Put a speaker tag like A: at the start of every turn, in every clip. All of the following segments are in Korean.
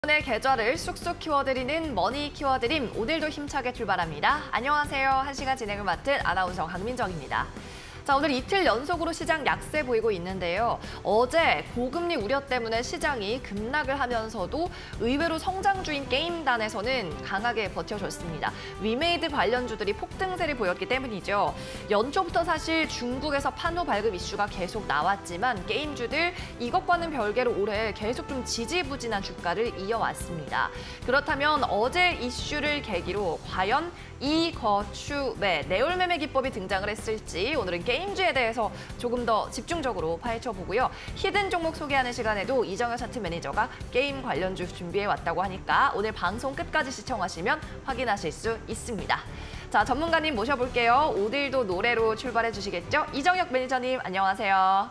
A: 오늘 계좌를 쑥쑥 키워드리는 머니 키워드림, 오늘도 힘차게 출발합니다. 안녕하세요. 1시간 진행을 맡은 아나운서 강민정입니다. 자, 오늘 이틀 연속으로 시장 약세 보이고 있는데요. 어제 고금리 우려 때문에 시장이 급락을 하면서도 의외로 성장주인 게임단에서는 강하게 버텨줬습니다. 위메이드 관련주들이 폭등세를 보였기 때문이죠. 연초부터 사실 중국에서 판호 발급 이슈가 계속 나왔지만 게임주들 이것과는 별개로 올해 계속 좀 지지부진한 주가를 이어왔습니다. 그렇다면 어제 이슈를 계기로 과연 이 거추매, 내올매매 기법이 등장을 했을지 오늘은 게임주에 대해서 조금 더 집중적으로 파헤쳐보고요. 히든 종목 소개하는 시간에도 이정현 차트 매니저가 게임 관련주 준비해왔다고 하니까 오늘 방송 끝까지 시청하시면 확인하실 수 있습니다. 자, 전문가님 모셔볼게요. 오늘도 노래로 출발해 주시겠죠? 이정혁 매니저님, 안녕하세요.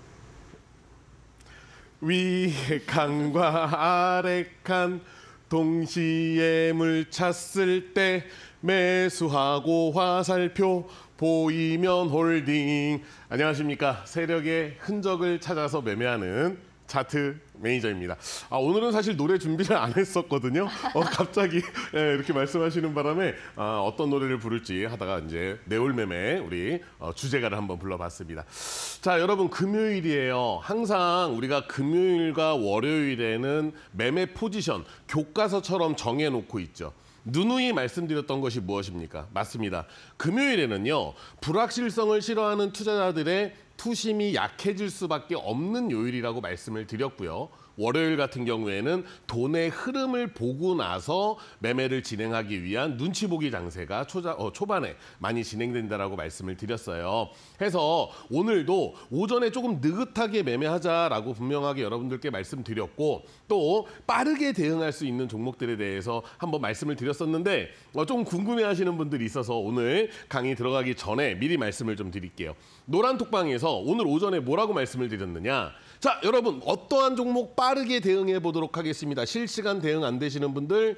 B: 위에 칸과 아래 칸 동시에 물 찼을 때 매수하고 화살표 보이면 홀딩. 안녕하십니까. 세력의 흔적을 찾아서 매매하는 차트 매니저입니다. 오늘은 사실 노래 준비를 안 했었거든요. 갑자기 이렇게 말씀하시는 바람에 어떤 노래를 부를지 하다가 이제 내올매매 우리 주제가를 한번 불러봤습니다. 자, 여러분 금요일이에요. 항상 우리가 금요일과 월요일에는 매매 포지션 교과서처럼 정해놓고 있죠. 누누이 말씀드렸던 것이 무엇입니까? 맞습니다. 금요일에는요, 불확실성을 싫어하는 투자자들의 투심이 약해질 수밖에 없는 요일이라고 말씀을 드렸고요. 월요일 같은 경우에는 돈의 흐름을 보고 나서 매매를 진행하기 위한 눈치 보기 장세가 초반에 많이 진행된다라고 말씀을 드렸어요. 해서 오늘도 오전에 조금 느긋하게 매매하자라고 분명하게 여러분들께 말씀드렸고 또 빠르게 대응할 수 있는 종목들에 대해서 한번 말씀을 드렸었는데 좀 궁금해하시는 분들이 있어서 오늘 강의 들어가기 전에 미리 말씀을 좀 드릴게요. 노란톡방에서 오늘 오전에 뭐라고 말씀을 드렸느냐. 자, 여러분 어떠한 종목 빠르게 대응해 보도록 하겠습니다. 실시간 대응 안 되시는 분들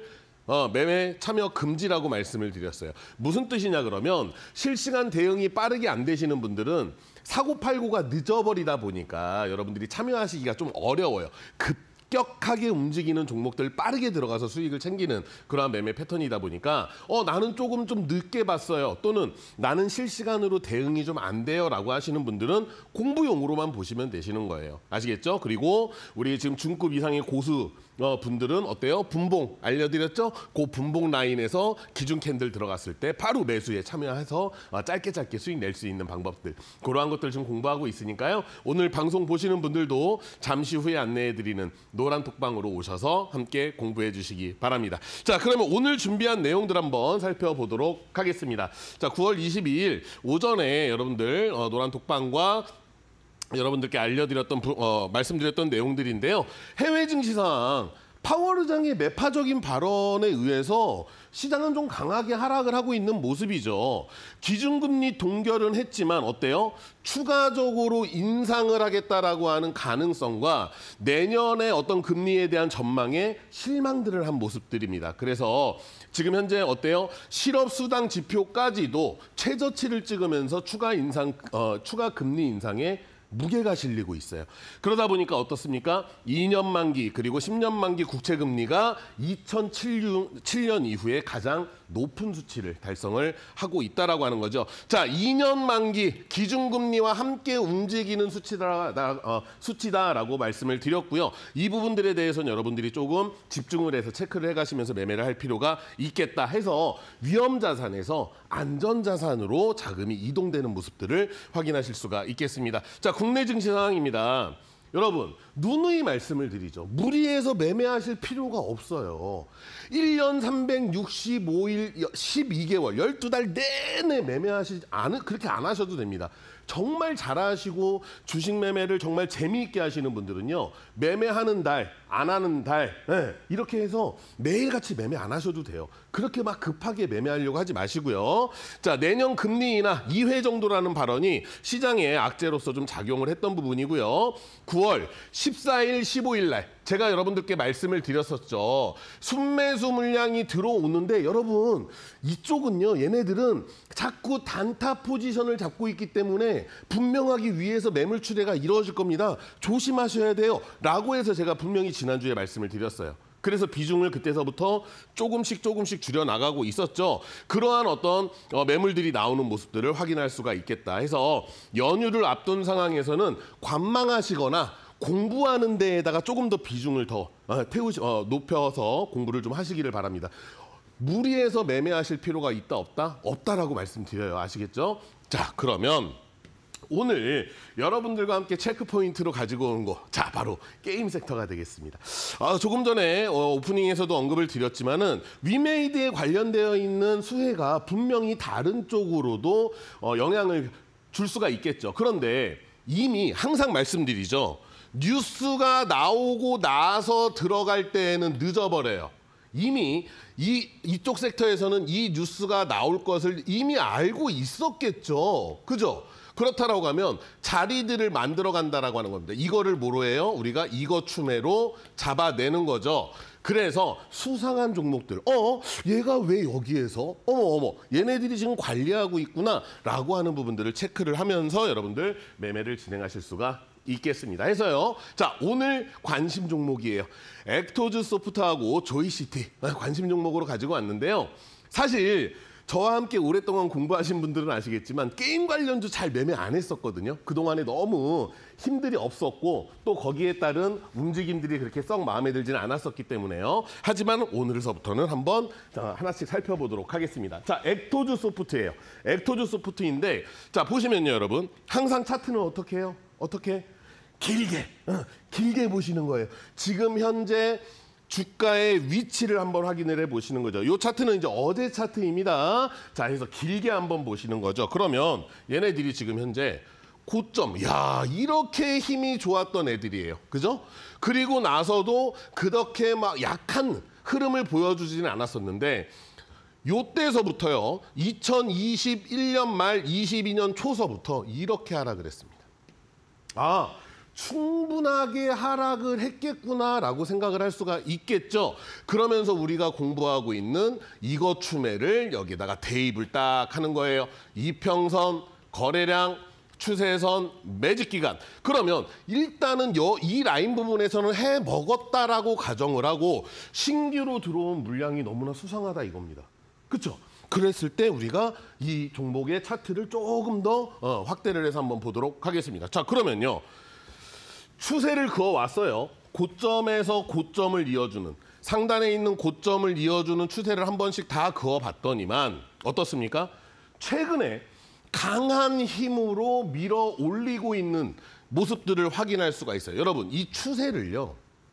B: 매매 참여 금지라고 말씀을 드렸어요. 무슨 뜻이냐 그러면 실시간 대응이 빠르게 안 되시는 분들은 사고팔고가 늦어버리다 보니까 여러분들이 참여하시기가 좀 어려워요. 급격하게 움직이는 종목들 빠르게 들어가서 수익을 챙기는 그러한 매매 패턴이다 보니까 나는 조금 좀 늦게 봤어요. 또는 나는 실시간으로 대응이 좀 안 돼요 라고 하시는 분들은 공부용으로만 보시면 되시는 거예요. 아시겠죠? 그리고 우리 지금 중급 이상의 고수 분들은 어때요? 분봉 알려드렸죠? 그 분봉 라인에서 기준 캔들 들어갔을 때 바로 매수에 참여해서 짧게 수익 낼 수 있는 방법들, 그러한 것들 좀 공부하고 있으니까요. 오늘 방송 보시는 분들도 잠시 후에 안내해드리는 노란 톡방으로 오셔서 함께 공부해 주시기 바랍니다. 자, 그러면 오늘 준비한 내용들 한번 살펴보도록 하겠습니다. 자, 9월 22일 오전에 여러분들 노란 톡방과 여러분들께 알려드렸던 말씀드렸던 내용들인데요. 해외 증시상 파월 의장의 매파적인 발언에 의해서 시장은 좀 강하게 하락을 하고 있는 모습이죠. 기준금리 동결은 했지만 어때요? 추가적으로 인상을 하겠다라고 하는 가능성과 내년에 어떤 금리에 대한 전망에 실망들을 한 모습들입니다. 그래서 지금 현재 어때요? 실업수당 지표까지도 최저치를 찍으면서 추가 금리 인상에 무게가 실리고 있어요. 그러다 보니까 어떻습니까? 2년 만기 그리고 10년 만기 국채금리가 2007년 이후에 가장 높은 수치를 달성을 하고 있다라고 하는 거죠. 자, 2년 만기 기준금리와 함께 움직이는 수치다라고 말씀을 드렸고요. 이 부분들에 대해서는 여러분들이 조금 집중을 해서 체크를 해가시면서 매매를 할 필요가 있겠다 해서 위험자산에서 안전자산으로 자금이 이동되는 모습들을 확인하실 수가 있겠습니다. 자, 국내 증시 상황입니다. 여러분, 누누이 말씀을 드리죠. 무리해서 매매하실 필요가 없어요. 1년 365일, 12개월, 12달 내내 그렇게 안 하셔도 됩니다. 정말 잘하시고 주식 매매를 정말 재미있게 하시는 분들은요. 매매하는 달, 안 하는 달 이렇게 해서 매일같이 매매 안 하셔도 돼요. 그렇게 막 급하게 매매하려고 하지 마시고요. 자, 내년 금리 인하 2회 정도라는 발언이 시장의 악재로서 좀 작용을 했던 부분이고요. 9월 14일, 15일 날 제가 여러분들께 말씀을 드렸었죠. 순매수 물량이 들어오는데 여러분 이쪽은요. 얘네들은 자꾸 단타 포지션을 잡고 있기 때문에 분명하기 위해서 매물 출회가 이루어질 겁니다. 조심하셔야 돼요. 라고 해서 제가 분명히 지난주에 말씀을 드렸어요. 그래서 비중을 그때서부터 조금씩 줄여나가고 있었죠. 그러한 어떤 매물들이 나오는 모습들을 확인할 수가 있겠다 해서 연휴를 앞둔 상황에서는 관망하시거나 공부하는 데에다가 조금 더 비중을 더 높여서 공부를 좀 하시기를 바랍니다. 무리해서 매매하실 필요가 있다 없다? 없다라고 말씀드려요. 아시겠죠? 자, 그러면 오늘 여러분들과 함께 체크 포인트로 가지고 온 거, 자, 바로 게임 섹터가 되겠습니다. 조금 전에 오프닝에서도 언급을 드렸지만은 위메이드에 관련되어 있는 수혜가 분명히 다른 쪽으로도 영향을 줄 수가 있겠죠. 그런데 이미 항상 말씀드리죠. 뉴스가 나오고 나서 들어갈 때에는 늦어버려요. 이미 이쪽 섹터에서는 이 뉴스가 나올 것을 이미 알고 있었겠죠. 그죠? 그렇다라고 하면 자리들을 만들어 간다라고 하는 겁니다. 이거를 뭐로 해요? 우리가 이거 추매로 잡아내는 거죠. 그래서 수상한 종목들, 얘가 왜 여기에서, 어머, 얘네들이 지금 관리하고 있구나라고 하는 부분들을 체크를 하면서 여러분들 매매를 진행하실 수가 있겠습니다. 해서요. 자, 오늘 관심 종목이에요. 액토즈 소프트하고 조이시티 관심 종목으로 가지고 왔는데요. 사실 저와 함께 오랫동안 공부하신 분들은 아시겠지만 게임 관련주 잘 매매 안 했었거든요. 그동안에 너무 힘들이 없었고 또 거기에 따른 움직임들이 그렇게 썩 마음에 들지는 않았었기 때문에요. 하지만 오늘서부터는 한번 하나씩 살펴보도록 하겠습니다. 자, 액토즈 소프트예요. 액토즈 소프트인데 자, 보시면요, 여러분. 항상 차트는 어떻게 해요? 어떻게? 길게 보시는 거예요. 지금 현재 주가의 위치를 한번 확인을 해보시는 거죠. 이 차트는 이제 어제 차트입니다. 자, 그래서 길게 한번 보시는 거죠. 그러면 얘네들이 지금 현재 고점, 야, 이렇게 힘이 좋았던 애들이에요. 그죠? 그리고 나서도 그렇게 막 약한 흐름을 보여주지는 않았었는데 요때서부터요, 2021년 말 22년 초서부터 이렇게 하락을 했습니다. 충분하게 하락을 했겠구나라고 생각을 할 수가 있겠죠. 그러면서 우리가 공부하고 있는 이거 추매를 여기다가 대입을 딱 하는 거예요. 이평선, 거래량, 추세선, 매직 기간. 그러면 일단은 이 라인 부분에서는 해 먹었다라고 가정을 하고 신규로 들어온 물량이 너무나 수상하다 이겁니다. 그렇죠? 그랬을 때 우리가 이 종목의 차트를 조금 더 확대를 해서 한번 보도록 하겠습니다. 자, 그러면요. 추세를 그어왔어요. 고점에서 고점을 이어주는, 상단에 있는 고점을 이어주는 추세를 한 번씩 다 그어봤더니만 어떻습니까? 최근에 강한 힘으로 밀어 올리고 있는 모습들을 확인할 수가 있어요. 여러분, 이 추세를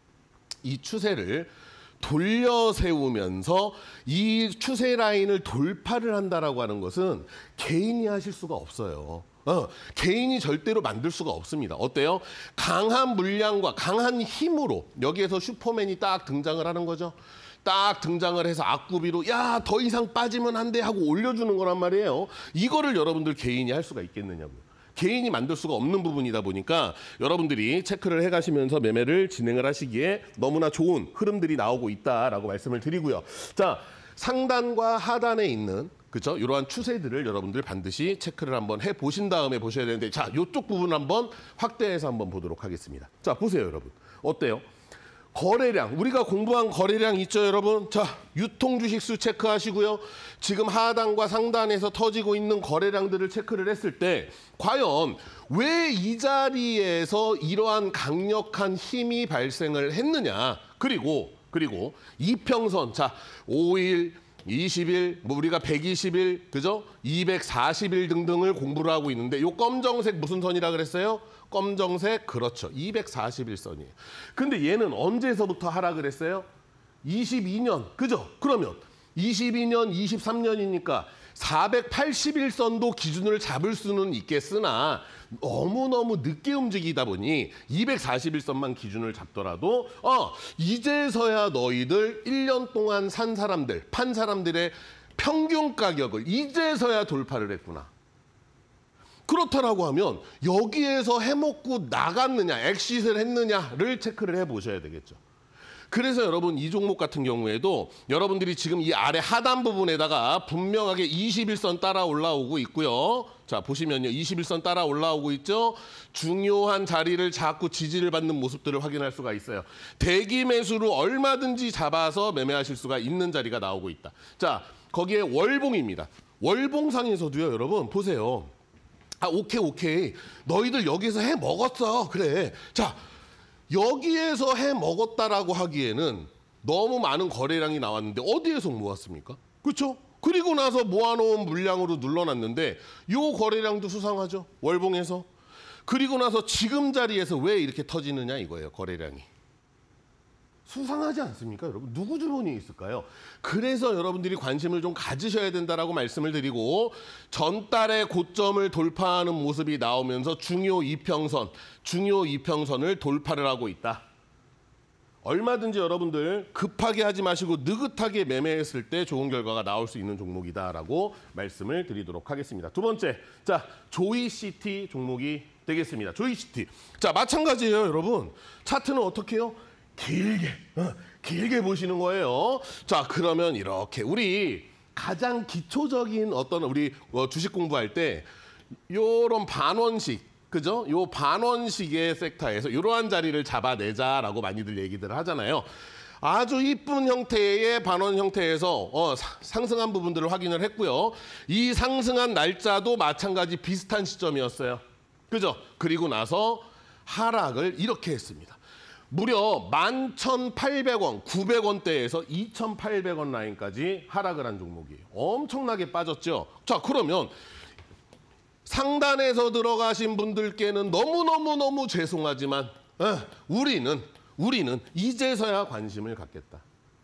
B: 돌려 세우면서 이 추세 라인을 돌파를 한다라고 하는 것은 개인이 하실 수가 없어요. 개인이 절대로 만들 수가 없습니다. 어때요? 강한 물량과 강한 힘으로 여기에서 슈퍼맨이 딱 등장을 하는 거죠. 딱 등장을 해서 앞구비로 야, 더 이상 빠지면 안 돼 하고 올려주는 거란 말이에요. 이거를 여러분들 개인이 할 수가 있겠느냐고요. 개인이 만들 수가 없는 부분이다 보니까 여러분들이 체크를 해가시면서 매매를 진행을 하시기에 너무나 좋은 흐름들이 나오고 있다라고 말씀을 드리고요. 자, 상단과 하단에 있는 그렇죠? 이러한 추세들을 여러분들 반드시 체크를 한번 해보신 다음에 보셔야 되는데 자, 이쪽 부분 한번 확대해서 한번 보도록 하겠습니다. 자, 보세요, 여러분. 어때요? 거래량, 우리가 공부한 거래량 있죠, 여러분? 자, 유통주식수 체크하시고요. 지금 하단과 상단에서 터지고 있는 거래량들을 체크를 했을 때 과연 왜 이 자리에서 이러한 강력한 힘이 발생을 했느냐. 그리고 이평선, 자, 5일, 20일, 뭐 우리가 120일, 그죠? 240일 등등을 공부를 하고 있는데 요 검정색 무슨 선이라 그랬어요? 검정색, 그렇죠. 240일 선이에요. 근데 얘는 언제서부터 하락을 했어요? 22년, 그죠? 그러면 22년, 23년이니까 480일 선도 기준을 잡을 수는 있겠으나 너무너무 늦게 움직이다 보니 240일 선만 기준을 잡더라도 이제서야 너희들 1년 동안 산 사람들, 판 사람들의 평균 가격을 이제서야 돌파를 했구나. 그렇다라고 하면 여기에서 해먹고 나갔느냐, 엑시트를 했느냐를 체크를 해보셔야 되겠죠. 그래서 여러분 이 종목 같은 경우에도 여러분들이 지금 이 아래 하단 부분에다가 분명하게 21선 따라 올라오고 있고요. 자, 보시면요. 21선 따라 올라오고 있죠. 중요한 자리를 잡고 지지를 받는 모습들을 확인할 수가 있어요. 대기 매수로 얼마든지 잡아서 매매하실 수가 있는 자리가 나오고 있다. 자, 거기에 월봉입니다. 월봉상에서도요, 여러분 보세요. 아, 오케이. 너희들 여기서 해 먹었어. 그래. 자, 여기에서 해 먹었다라고 하기에는 너무 많은 거래량이 나왔는데 어디에서 모았습니까? 그렇죠? 그리고 나서 모아놓은 물량으로 눌러놨는데 요 거래량도 수상하죠. 월봉에서. 그리고 나서 지금 자리에서 왜 이렇게 터지느냐 이거예요. 거래량이. 수상하지 않습니까, 여러분? 누구 주머니에 있을까요? 그래서 여러분들이 관심을 좀 가지셔야 된다라고 말씀을 드리고 전달의 고점을 돌파하는 모습이 나오면서 중요 이평선을 돌파를 하고 있다. 얼마든지 여러분들 급하게 하지 마시고 느긋하게 매매했을 때 좋은 결과가 나올 수 있는 종목이다라고 말씀을 드리도록 하겠습니다. 두 번째, 자, 조이시티 종목이 되겠습니다. 조이시티. 자, 마찬가지예요, 여러분. 차트는 어떻게 해요? 길게 보시는 거예요. 자, 그러면 이렇게 우리 가장 기초적인 어떤 우리 주식 공부할 때 요런 반원식, 그죠? 요 반원식의 섹터에서 이러한 자리를 잡아내자라고 많이들 얘기들 하잖아요. 아주 이쁜 형태의 반원 형태에서 상승한 부분들을 확인을 했고요. 이 상승한 날짜도 마찬가지 비슷한 시점이었어요. 그죠? 그리고 나서 하락을 이렇게 했습니다. 무려 11,800원, 900원대에서 2,800원 라인까지 하락을 한 종목이에요. 엄청나게 빠졌죠. 자, 그러면 상단에서 들어가신 분들께는 너무너무 죄송하지만 우리는 이제서야 관심을 갖겠다.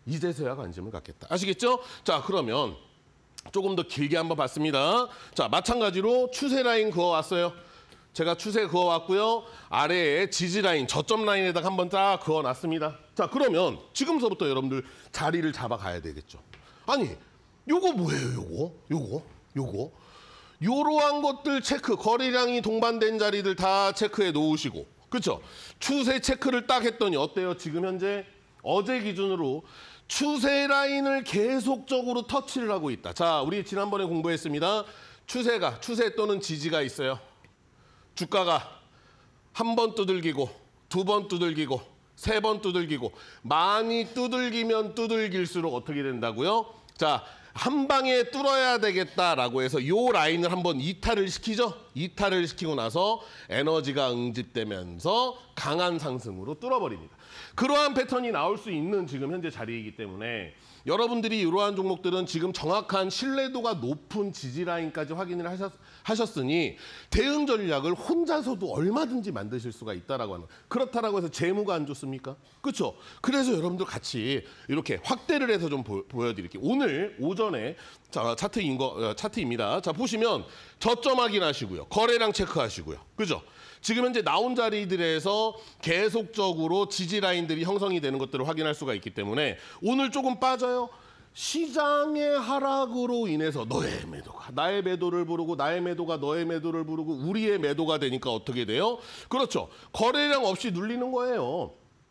B: 아시겠죠? 자, 그러면 조금 더 길게 한번 봤습니다. 자, 마찬가지로 추세 라인 그어왔어요. 제가 추세 그어왔고요. 아래에 지지 라인, 저점 라인에다가 한번 쫙 그어놨습니다. 자, 그러면 지금서부터 여러분들 자리를 잡아가야 되겠죠. 아니, 요거 뭐예요, 요거? 요러한 것들 체크, 거래량이 동반된 자리들 다 체크해 놓으시고, 그렇죠? 추세 체크를 딱 했더니 어때요? 지금 현재 어제 기준으로 추세 라인을 계속적으로 터치를 하고 있다. 자, 우리 지난번에 공부했습니다. 추세 또는 지지가 있어요. 주가가 한 번 두들기고, 두 번 두들기고, 세 번 두들기고, 많이 두들기면 두들길수록 어떻게 된다고요? 자, 한 방에 뚫어야 되겠다라고 해서 요 라인을 한번 이탈을 시키죠. 이탈을 시키고 나서 에너지가 응집되면서 강한 상승으로 뚫어버립니다. 그러한 패턴이 나올 수 있는 지금 현재 자리이기 때문에 여러분들이 이러한 종목들은 지금 정확한 신뢰도가 높은 지지 라인까지 확인을 하셨으니 대응 전략을 혼자서도 얼마든지 만드실 수가 있다라고 하는, 그렇다라고 해서 재무가 안 좋습니까? 그렇죠? 그래서 여러분들 같이 이렇게 확대를 해서 좀 보여드릴게요. 오늘 오전에 자, 차트입니다. 자, 보시면 저점 확인하시고요. 거래량 체크하시고요. 그죠? 지금 현재 나온 자리들에서 계속적으로 지지 라인들이 형성이 되는 것들을 확인할 수가 있기 때문에 오늘 조금 빠져요. 시장의 하락으로 인해서 너의 매도가 나의 매도를 부르고 나의 매도가 너의 매도를 부르고 우리의 매도가 되니까 어떻게 돼요? 그렇죠. 거래량 없이 눌리는 거예요.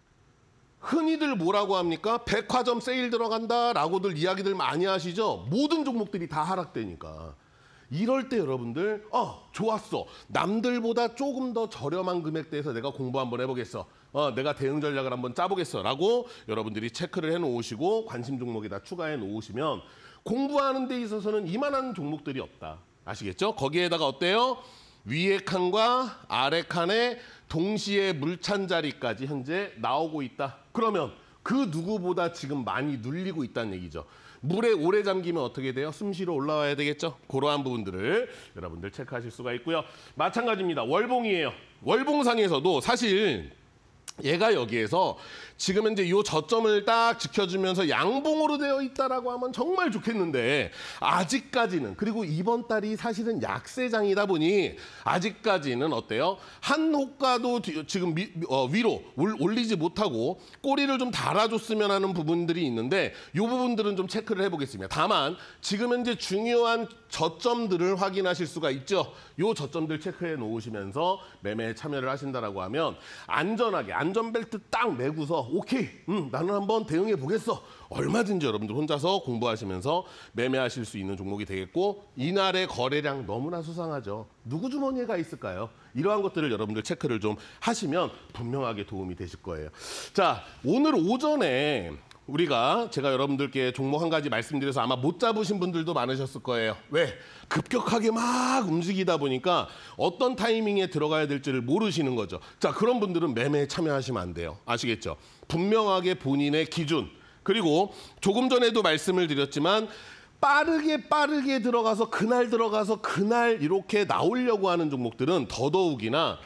B: 흔히들 뭐라고 합니까? 백화점 세일 들어간다라고들 이야기들 많이 하시죠. 모든 종목들이 다 하락되니까. 이럴 때 여러분들 좋았어. 남들보다 조금 더 저렴한 금액대에서 내가 공부 한번 해보겠어. 내가 대응 전략을 한번 짜보겠어. 라고 여러분들이 체크를 해놓으시고 관심 종목에다 추가해 놓으시면 공부하는 데 있어서는 이만한 종목들이 없다. 아시겠죠? 거기에다가 어때요? 위에 칸과 아래 칸에 동시에 물찬 자리까지 현재 나오고 있다. 그러면 그 누구보다 지금 많이 눌리고 있다는 얘기죠. 물에 오래 잠기면 어떻게 돼요? 숨 쉬러 올라와야 되겠죠? 그러한 부분들을 여러분들 체크하실 수가 있고요. 마찬가지입니다. 월봉이에요. 월봉상에서도 사실 얘가 여기에서 지금 현재 이 저점을 딱 지켜주면서 양봉으로 되어 있다라고 하면 정말 좋겠는데 아직까지는, 그리고 이번 달이 사실은 약세장이다 보니 아직까지는 어때요? 한 호가도 지금 위로 올리지 못하고 꼬리를 좀 달아줬으면 하는 부분들이 있는데 이 부분들은 좀 체크를 해보겠습니다. 다만 지금 현재 중요한 저점들을 확인하실 수가 있죠. 이 저점들 체크해 놓으시면서 매매에 참여를 하신다라고 하면 안전하게 안전벨트 딱 매고서 오케이, 나는 한번 대응해 보겠어. 얼마든지 여러분들 혼자서 공부하시면서 매매하실 수 있는 종목이 되겠고, 이날의 거래량 너무나 수상하죠. 누구 주머니에 가 있을까요? 이러한 것들을 여러분들 체크를 좀 하시면 분명하게 도움이 되실 거예요. 자, 오늘 오전에 제가 여러분들께 종목 한 가지 말씀드려서 아마 못 잡으신 분들도 많으셨을 거예요. 왜? 급격하게 막 움직이다 보니까 어떤 타이밍에 들어가야 될지를 모르시는 거죠. 자, 그런 분들은 매매에 참여하시면 안 돼요. 아시겠죠? 분명하게 본인의 기준, 그리고 조금 전에도 말씀을 드렸지만 빠르게 들어가서 그날 이렇게 나오려고 하는 종목들은 더더욱이나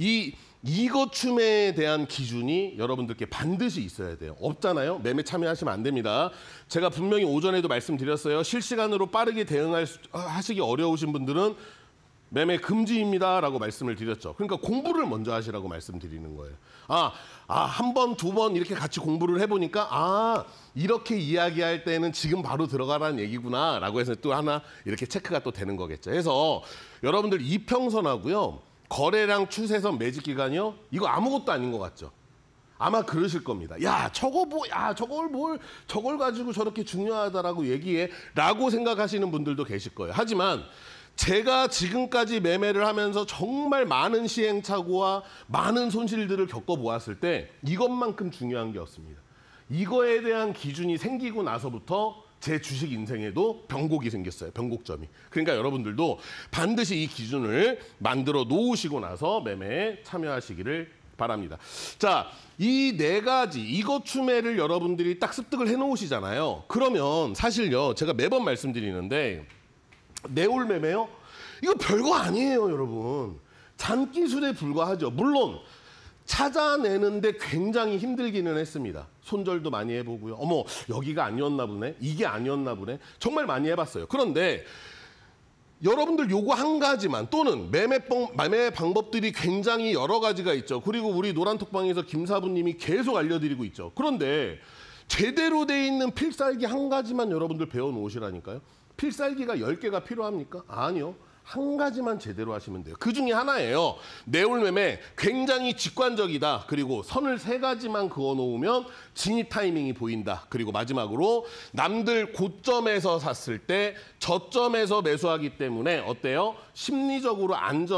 B: 이거춤에 대한 기준이 여러분들께 반드시 있어야 돼요. 없잖아요. 매매 참여하시면 안 됩니다. 제가 분명히 오전에도 말씀드렸어요. 실시간으로 빠르게 하시기 어려우신 분들은 매매 금지입니다라고 말씀을 드렸죠. 그러니까 공부를 먼저 하시라고 말씀드리는 거예요. 한 번, 두 번 이렇게 같이 공부를 해보니까 이렇게 이야기할 때는 지금 바로 들어가라는 얘기구나라고 해서 또 하나 이렇게 체크가 또 되는 거겠죠. 그래서 여러분들 이평선하고요. 거래량 추세선 매직 기간이요? 이거 아무것도 아닌 것 같죠? 아마 그러실 겁니다. 저걸 가지고 저렇게 중요하다라고 얘기해 라고 생각하시는 분들도 계실 거예요. 하지만 제가 지금까지 매매를 하면서 정말 많은 시행착오와 많은 손실들을 겪어보았을 때 이것만큼 중요한 게 없습니다. 이거에 대한 기준이 생기고 나서부터 제 주식 인생에도 변곡이 생겼어요. 변곡점이. 그러니까 여러분들도 반드시 이 기준을 만들어 놓으시고 나서 매매에 참여하시기를 바랍니다. 자, 이 네 가지 이거춤매를 여러분들이 딱 습득을 해놓으시잖아요. 그러면 사실요, 제가 매번 말씀드리는데 내올 매매요? 이거 별거 아니에요, 여러분. 잔기술에 불과하죠. 물론 찾아내는데 굉장히 힘들기는 했습니다. 손절도 많이 해보고요. 어머, 여기가 아니었나 보네. 이게 아니었나 보네. 정말 많이 해봤어요. 그런데 여러분들 요거 한 가지만, 또는 매매 방법들이 굉장히 여러 가지가 있죠. 그리고 우리 노란톡방에서 김사부님이 계속 알려드리고 있죠. 그런데 제대로 돼 있는 필살기 한 가지만 여러분들 배워놓으시라니까요. 필살기가 10개가 필요합니까? 아니요. 한 가지만 제대로 하시면 돼요. 그 중에 하나예요. 내올 매매 굉장히 직관적이다. 그리고 선을 3가지만 그어놓으면 진입 타이밍이 보인다. 그리고 마지막으로 남들 고점에서 샀을 때 저점에서 매수하기 때문에 어때요? 심리적으로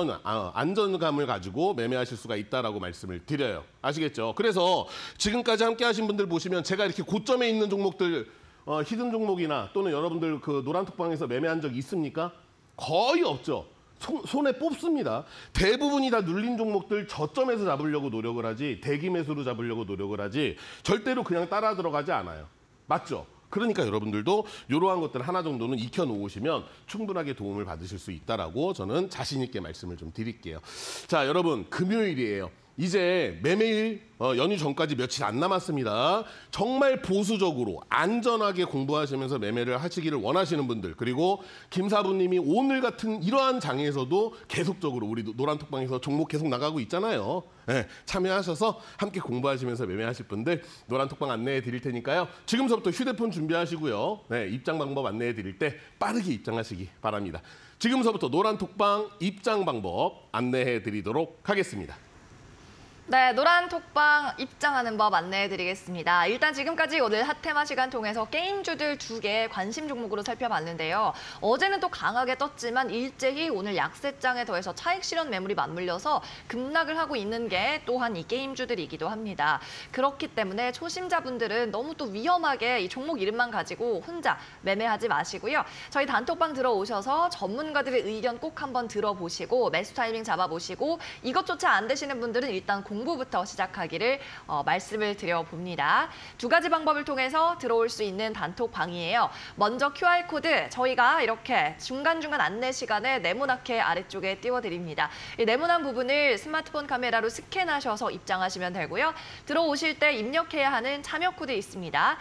B: 안전감을 가지고 매매하실 수가 있다라고 말씀을 드려요. 아시겠죠? 그래서 지금까지 함께 하신 분들 보시면 제가 이렇게 고점에 있는 종목들, 히든 종목이나 또는 여러분들 그 노란톡방에서 매매한 적 있습니까? 거의 없죠. 손에 뽑습니다. 대부분이 다 눌린 종목들 저점에서 잡으려고 노력을 하지, 대기 매수로 잡으려고 노력을 하지, 절대로 그냥 따라 들어가지 않아요. 맞죠? 그러니까 여러분들도 이러한 것들 하나 정도는 익혀놓으시면 충분하게 도움을 받으실 수 있다라고 저는 자신 있게 말씀을 좀 드릴게요. 자, 여러분, 금요일이에요. 이제 매매일 연휴 전까지 며칠 안 남았습니다. 정말 보수적으로 안전하게 공부하시면서 매매를 하시기를 원하시는 분들, 그리고 김사부님이 오늘 같은 이러한 장에서도 계속적으로 우리 노란톡방에서 종목 계속 나가고 있잖아요. 네, 참여하셔서 함께 공부하시면서 매매하실 분들 노란톡방 안내해 드릴 테니까요. 지금서부터 휴대폰 준비하시고요. 네, 입장 방법 안내해 드릴 때 빠르게 입장하시기 바랍니다. 지금서부터 노란톡방 입장 방법 안내해 드리도록 하겠습니다.
A: 네, 노란톡방 입장하는 법 안내해드리겠습니다. 일단 지금까지 오늘 핫테마 시간 통해서 게임주들 2개 관심 종목으로 살펴봤는데요. 어제는 또 강하게 떴지만 일제히 오늘 약세장에 더해서 차익 실현 매물이 맞물려서 급락을 하고 있는 게 또한 이 게임주들이기도 합니다. 그렇기 때문에 초심자분들은 너무 또 위험하게 이 종목 이름만 가지고 혼자 매매하지 마시고요. 저희 단톡방 들어오셔서 전문가들의 의견 꼭 한번 들어보시고 매수 타이밍 잡아보시고 이것조차 안 되시는 분들은 일단 공부부터 시작하기를 말씀을 드려봅니다. 2가지 방법을 통해서 들어올 수 있는 단톡방이에요. 먼저 QR코드 저희가 이렇게 중간중간 안내 시간에 네모나게 아래쪽에 띄워드립니다. 이 네모난 부분을 스마트폰 카메라로 스캔하셔서 입장하시면 되고요. 들어오실 때 입력해야 하는 참여 코드 있습니다.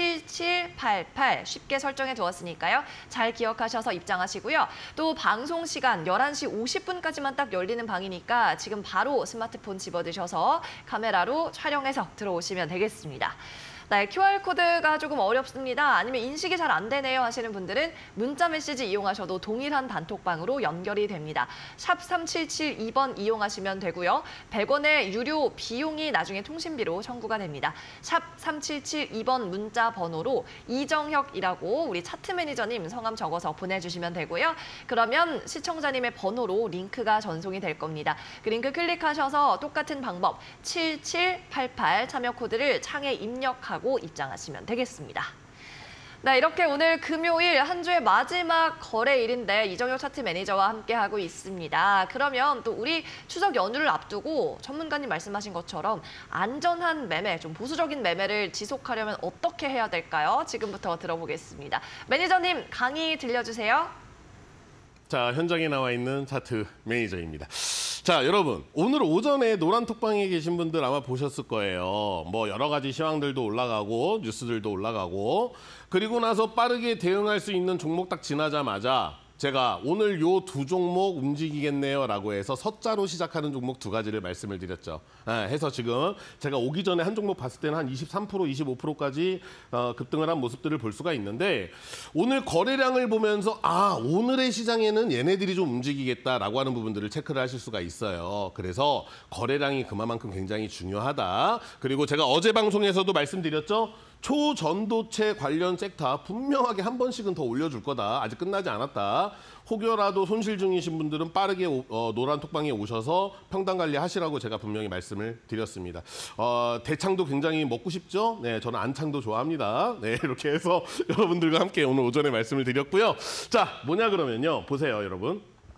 A: 7788 쉽게 설정해 두었으니까요. 잘 기억하셔서 입장하시고요. 또 방송 시간 11시 50분까지만 딱 열리는 방이니까 지금 바로 스마트폰 집어드셔서 카메라로 촬영해서 들어오시면 되겠습니다. 네, QR코드가 조금 어렵습니다. 아니면 인식이 잘 안 되네요 하시는 분들은 문자 메시지 이용하셔도 동일한 단톡방으로 연결이 됩니다. 샵 3772번 이용하시면 되고요. 100원의 유료 비용이 나중에 통신비로 청구가 됩니다. 샵 3772번 문자 번호로 이정혁이라고 우리 차트 매니저님 성함 적어서 보내주시면 되고요. 그러면 시청자님의 번호로 링크가 전송이 될 겁니다. 그 링크 클릭하셔서 똑같은 방법 7788 참여 코드를 창에 입력하고 입장하시면 되겠습니다. 네, 이렇게 오늘 금요일 한 주의 마지막 거래일인데 이정효 차트 매니저와 함께하고 있습니다. 그러면 또 우리 추석 연휴를 앞두고 전문가님 말씀하신 것처럼 안전한 매매, 좀 보수적인 매매를 지속하려면 어떻게 해야 될까요? 지금부터 들어보겠습니다. 매니저님 강의 들려주세요.
B: 자, 현장에 나와 있는 차트 매니저입니다. 자, 여러분, 오늘 오전에 노란 톡방에 계신 분들 아마 보셨을 거예요. 뭐 여러 가지 시황들도 올라가고 뉴스들도 올라가고 그리고 나서 빠르게 대응할 수 있는 종목 딱 지나자마자 제가 오늘 요 두 종목 움직이겠네요 라고 해서 서자로 시작하는 종목 두 가지를 말씀을 드렸죠. 해서 지금 제가 오기 전에 한 종목 봤을 때는 한 23%, 25%까지 급등을 한 모습들을 볼 수가 있는데 오늘 거래량을 보면서 오늘의 시장에는 얘네들이 좀 움직이겠다라고 하는 부분들을 체크를 하실 수가 있어요. 그래서 거래량이 그만큼 굉장히 중요하다. 그리고 제가 어제 방송에서도 말씀드렸죠. 초전도체 관련 섹터 분명하게 한 번씩은 더 올려줄 거다. 아직 끝나지 않았다. 혹여라도 손실 중이신 분들은 빠르게 노란 톡방에 오셔서 평단 관리하시라고 제가 분명히 말씀을 드렸습니다. 대창도 굉장히 먹고 싶죠? 네, 저는 안창도 좋아합니다. 네, 이렇게 해서 여러분들과 함께 오늘 오전에 말씀을 드렸고요. 자, 뭐냐 그러면요. 보세요, 여러분.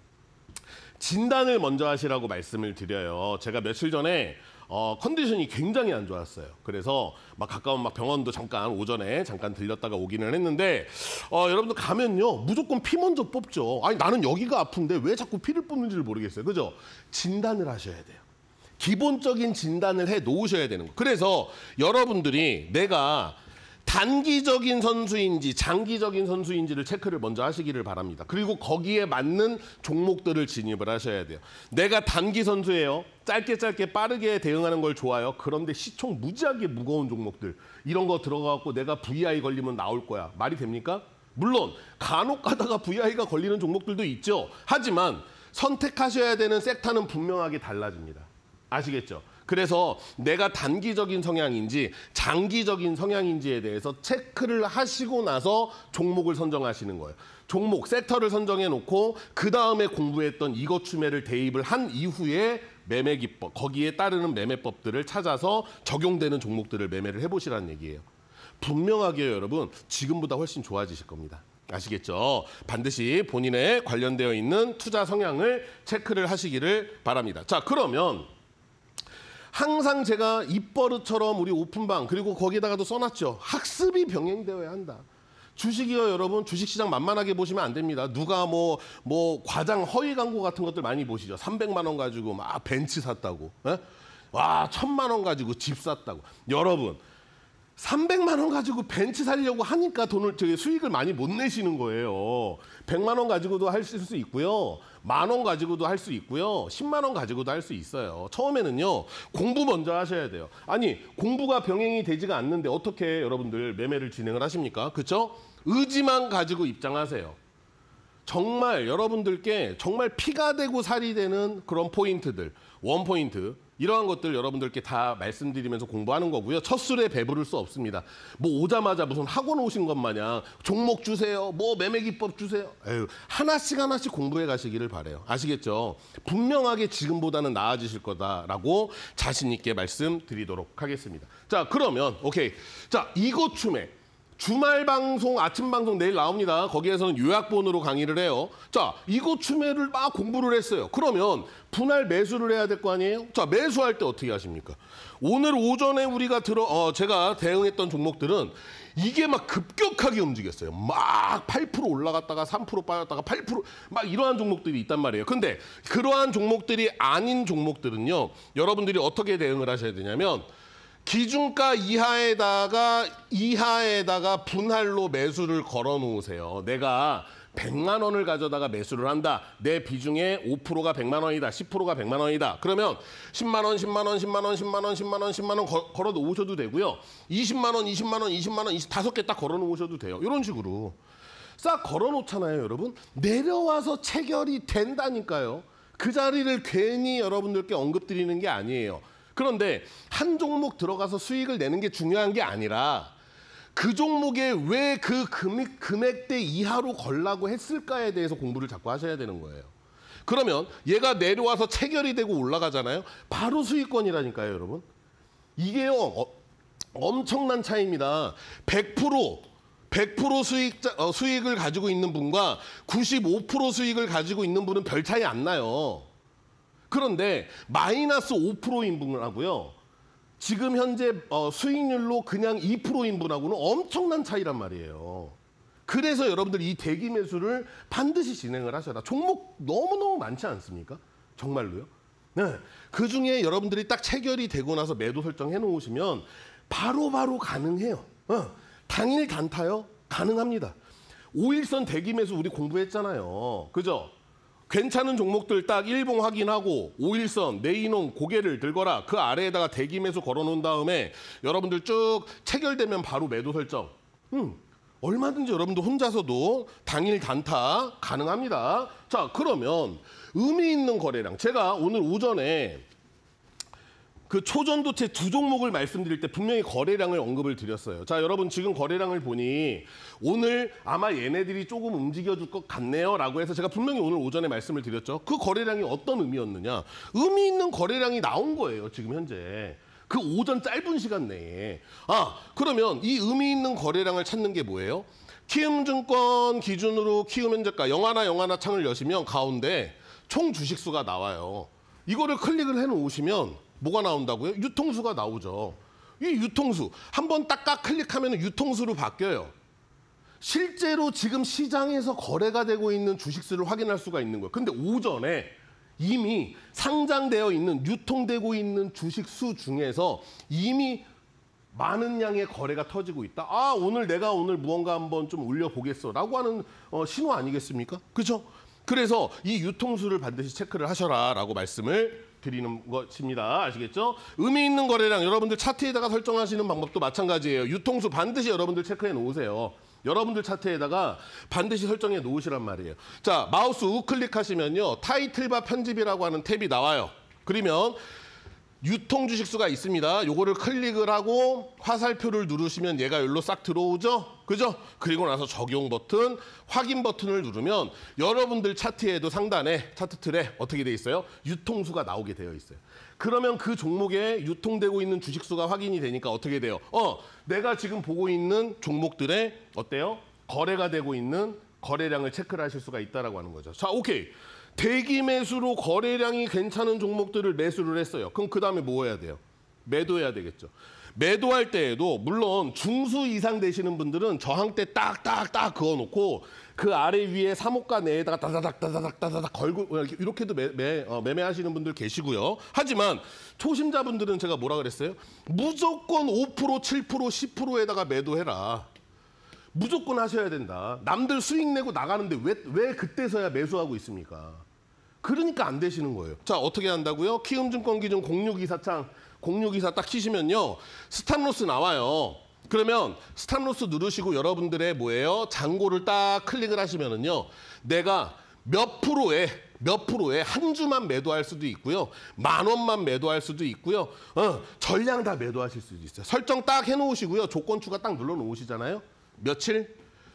B: 진단을 먼저 하시라고 말씀을 드려요. 제가 며칠 전에 컨디션이 굉장히 안 좋았어요. 그래서 가까운 병원도 잠깐 오전에 잠깐 들렸다가 오기는 했는데 여러분들 가면요 무조건 피 먼저 뽑죠. 아니 나는 여기가 아픈데 왜 자꾸 피를 뽑는지를 모르겠어요. 그죠? 진단을 하셔야 돼요. 기본적인 진단을 해 놓으셔야 되는 거. 그래서 여러분들이 내가 단기적인 선수인지 장기적인 선수인지를 체크를 먼저 하시기를 바랍니다. 그리고 거기에 맞는 종목들을 진입을 하셔야 돼요. 내가 단기 선수예요. 짧게 빠르게 대응하는 걸 좋아요. 그런데 시총 무지하게 무거운 종목들 이런 거 들어가고 내가 VI 걸리면 나올 거야. 말이 됩니까? 물론 간혹 가다가 VI가 걸리는 종목들도 있죠. 하지만 선택하셔야 되는 섹터는 분명하게 달라집니다. 아시겠죠? 그래서 내가 단기적인 성향인지 장기적인 성향인지에 대해서 체크를 하시고 나서 종목을 선정하시는 거예요. 종목, 섹터를 선정해 놓고 그 다음에 공부했던 이것 추매를 대입을 한 이후에 매매 기법, 거기에 따르는 매매법들을 찾아서 적용되는 종목들을 매매를 해보시라는 얘기예요. 분명하게요, 여러분. 지금보다 훨씬 좋아지실 겁니다. 아시겠죠? 반드시 본인의 관련되어 있는 투자 성향을 체크를 하시기를 바랍니다. 자, 그러면 항상 제가 입버릇처럼 우리 오픈방 그리고 거기다가도 써놨죠. 학습이 병행되어야 한다. 주식이요, 여러분. 주식시장 만만하게 보시면 안 됩니다. 누가 뭐 과장 허위 광고 같은 것들 많이 보시죠. 300만 원 가지고 막 벤츠 샀다고. 에? 와, 1000만 원 가지고 집 샀다고. 여러분, 300만 원 가지고 벤츠 살려고 하니까 수익을 많이 못 내시는 거예요. 100만 원 가지고도 할 수 있고요. 10,000원 가지고도 할 수 있고요. 10만 원 가지고도 할 수 있어요. 처음에는요. 공부 먼저 하셔야 돼요. 아니, 공부가 병행이 되지가 않는데 어떻게 여러분들 매매를 진행을 하십니까? 그렇죠? 의지만 가지고 입장하세요. 정말 여러분들께 정말 피가 되고 살이 되는 그런 포인트들, 원포인트 이러한 것들 여러분들께 다 말씀드리면서 공부하는 거고요. 첫 술에 배부를 수 없습니다. 뭐 오자마자 무슨 학원 오신 것 마냥 종목 주세요. 뭐 매매 기법 주세요. 에휴, 하나씩 공부해 가시기를 바라요. 아시겠죠? 분명하게 지금보다는 나아지실 거다라고 자신 있게 말씀드리도록 하겠습니다. 자, 그러면 오케이. 자, 이것 추매. 주말 방송, 아침 방송 내일 나옵니다. 거기에서는 요약본으로 강의를 해요. 자, 이거 추매를 막 공부를 했어요. 그러면 분할 매수를 해야 될 거 아니에요? 자, 매수할 때 어떻게 하십니까? 오늘 오전에 우리가 제가 대응했던 종목들은 이게 막 급격하게 움직였어요. 막 8% 올라갔다가 3% 빠졌다가 8% 막 이러한 종목들이 있단 말이에요. 근데 그러한 종목들이 아닌 종목들은요. 여러분들이 어떻게 대응을 하셔야 되냐면 기준가 이하에다가 분할로 매수를 걸어 놓으세요. 내가 100만 원을 가져다가 매수를 한다. 내 비중의 5%가 100만 원이다. 10%가 100만 원이다. 그러면 10만 원, 10만 원, 10만 원, 10만 원, 10만 원, 10만 원 걸어 놓으셔도 되고요. 20만 원, 20만 원, 20만 원, 5개 딱 걸어 놓으셔도 돼요. 이런 식으로. 싹 걸어 놓잖아요, 여러분. 내려와서 체결이 된다니까요. 그 자리를 괜히 여러분들께 언급드리는 게 아니에요. 그런데 한 종목 들어가서 수익을 내는 게 중요한 게 아니라 그 종목에 왜 그 금액대 이하로 걸라고 했을까에 대해서 공부를 자꾸 하셔야 되는 거예요. 그러면 얘가 내려와서 체결이 되고 올라가잖아요. 바로 수익권이라니까요, 여러분. 이게요, 엄청난 차이입니다. 100% 수익을 가지고 있는 분과 95% 수익을 가지고 있는 분은 별 차이 안 나요. 그런데 마이너스 5%인 분하고요. 지금 현재 수익률로 그냥 2%인 분하고는 엄청난 차이란 말이에요. 그래서 여러분들 이 대기 매수를 반드시 진행을 하셔라. 종목 너무너무 많지 않습니까? 정말로요. 네. 그중에 여러분들이 딱 체결이 되고 나서 매도 설정해 놓으시면 바로바로 가능해요. 당일 단타요? 가능합니다. 5일선 대기 매수 우리 공부했잖아요. 그죠? 괜찮은 종목들 딱 일봉 확인하고 5일선 내인홍 고개를 들거라. 그 아래에다가 대기 매수 걸어놓은 다음에 여러분들 쭉 체결되면 바로 매도 설정. 얼마든지 여러분들 혼자서도 당일 단타 가능합니다. 자, 그러면 의미 있는 거래량. 제가 오늘 오전에 그 초전도체 두 종목을 말씀드릴 때 분명히 거래량을 언급을 드렸어요. 자, 여러분 지금 거래량을 보니 오늘 아마 얘네들이 조금 움직여줄 것 같네요 라고 해서 제가 분명히 오늘 오전에 말씀을 드렸죠. 그 거래량이 어떤 의미였느냐. 의미 있는 거래량이 나온 거예요. 지금 현재. 그 오전 짧은 시간 내에. 그러면 이 의미 있는 거래량을 찾는 게 뭐예요? 키움증권 기준으로 키움 현재가 영하나 창을 여시면 가운데 총 주식수가 나와요. 이거를 클릭을 해놓으시면 뭐가 나온다고요? 유통수가 나오죠. 이 유통수 한번 딱 클릭하면 유통수로 바뀌어요. 실제로 지금 시장에서 거래가 되고 있는 주식수를 확인할 수가 있는 거예요. 근데 오전에 이미 상장되어 있는 유통되고 있는 주식수 중에서 이미 많은 양의 거래가 터지고 있다. 오늘 내가 무언가 한번 좀 올려보겠어 라고 하는 신호 아니겠습니까? 그렇죠? 그래서 이 유통수를 반드시 체크를 하셔라 라고 말씀을 드리는 것입니다. 아시겠죠? 의미 있는 거래량 여러분들 차트에다가 설정하시는 방법도 마찬가지예요. 유통수 반드시 여러분들 체크해 놓으세요. 여러분들 차트에다가 반드시 설정해 놓으시란 말이에요. 자, 마우스 우클릭하시면요. 타이틀바 편집이라고 하는 탭이 나와요. 그러면 유통 주식수가 있습니다. 요거를 클릭을 하고 화살표를 누르시면 얘가 여기로 싹 들어오죠? 그죠? 그리고 나서 적용 버튼, 확인 버튼을 누르면 여러분들 차트에도 상단에 차트 틀에 어떻게 돼 있어요? 유통수가 나오게 되어 있어요. 그러면 그 종목에 유통되고 있는 주식수가 확인이 되니까 어떻게 돼요? 내가 지금 보고 있는 종목들의 어때요? 거래가 되고 있는 거래량을 체크를 하실 수가 있다라고 하는 거죠. 자, 오케이. 대기 매수로 거래량이 괜찮은 종목들을 매수를 했어요. 그럼 그 다음에 뭐 해야 돼요? 매도해야 되겠죠. 매도할 때에도 물론 중수 이상 되시는 분들은 저항대 딱딱딱 그어놓고 그 아래 위에 사목가 내에다가 따다닥 걸고 이렇게도 매매하시는 분들 계시고요. 하지만 초심자분들은 제가 뭐라 그랬어요? 무조건 5%, 7%, 10%에다가 매도해라. 무조건 하셔야 된다. 남들 수익 내고 나가는데 왜 그때서야 매수하고 있습니까? 그러니까 안 되시는 거예요. 자, 어떻게 한다고요? 키움증권 기준 0624창 0624 딱 키시면요. 스탑로스 나와요. 그러면 스탑로스 누르시고 여러분들의 뭐예요? 잔고를 딱 클릭을 하시면은요. 내가 몇 프로에 한 주만 매도할 수도 있고요. 10,000원만 매도할 수도 있고요. 전량 다 매도하실 수도 있어요. 설정 딱 해놓으시고요. 조건 추가 딱 눌러놓으시잖아요. 며칠?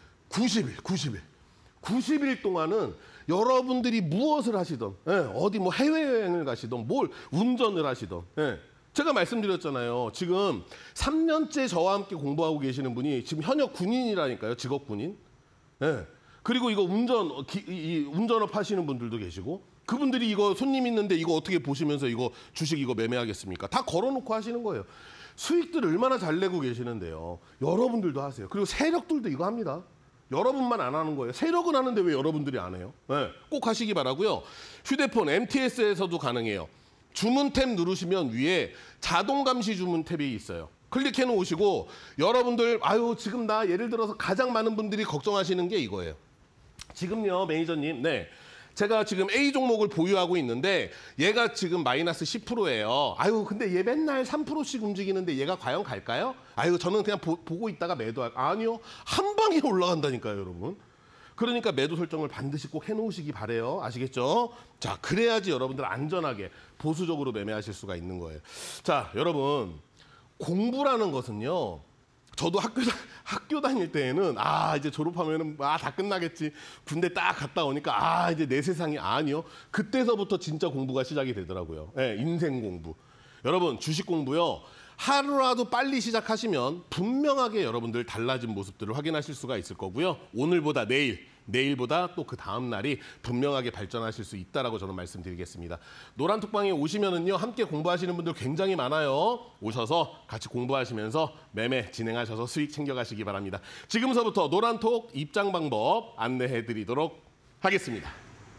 B: 90일. 90일 동안은 여러분들이 무엇을 하시던, 어디 뭐 해외여행을 가시던, 뭘 운전을 하시던, 제가 말씀드렸잖아요. 지금 3년째 저와 함께 공부하고 계시는 분이 지금 현역 군인이라니까요. 직업 군인. 그리고 이거 운전업 하시는 분들도 계시고, 그분들이 이거 손님 있는데 이거 어떻게 보시면서 이거 주식 이거 매매하겠습니까? 다 걸어놓고 하시는 거예요. 수익들 얼마나 잘 내고 계시는데요. 여러분들도 하세요. 그리고 세력들도 이거 합니다. 여러분만 안 하는 거예요. 세력은 하는데 왜 여러분들이 안 해요? 꼭 하시기 바라고요. 휴대폰 MTS에서도 가능해요. 주문 탭 누르시면 위에 자동 감시 주문 탭이 있어요. 클릭해 놓으시고 여러분들 지금 나 예를 들어서 가장 많은 분들이 걱정하시는 게 이거예요. 지금요, 매니저님, 네. 제가 지금 A 종목을 보유하고 있는데 얘가 지금 마이너스 10%예요. 아유, 근데 얘 맨날 3%씩 움직이는데 얘가 과연 갈까요? 아유, 저는 그냥 보고 있다가 매도할. 아니요, 한 방에 올라간다니까요, 여러분. 그러니까 매도 설정을 반드시 꼭 해놓으시기 바래요. 아시겠죠? 자, 그래야지 여러분들 안전하게 보수적으로 매매하실 수가 있는 거예요. 자, 여러분, 공부라는 것은요. 저도 학교 다닐 때에는 이제 졸업하면은 다 끝나겠지. 군대 딱 갔다 오니까 이제 내 세상이 아니요. 그때서부터 진짜 공부가 시작이 되더라고요. 네, 인생 공부. 여러분, 주식 공부요. 하루라도 빨리 시작하시면 분명하게 여러분들 달라진 모습들을 확인하실 수가 있을 거고요. 오늘보다 내일보다 또 그 다음 날이 분명하게 발전하실 수 있다라고 저는 말씀드리겠습니다. 노란톡방에 오시면은요, 함께 공부하시는 분들 굉장히 많아요. 오셔서 같이 공부하시면서 매매 진행하셔서 수익 챙겨가시기 바랍니다. 지금서부터 노란톡 입장 방법 안내해 드리도록 하겠습니다.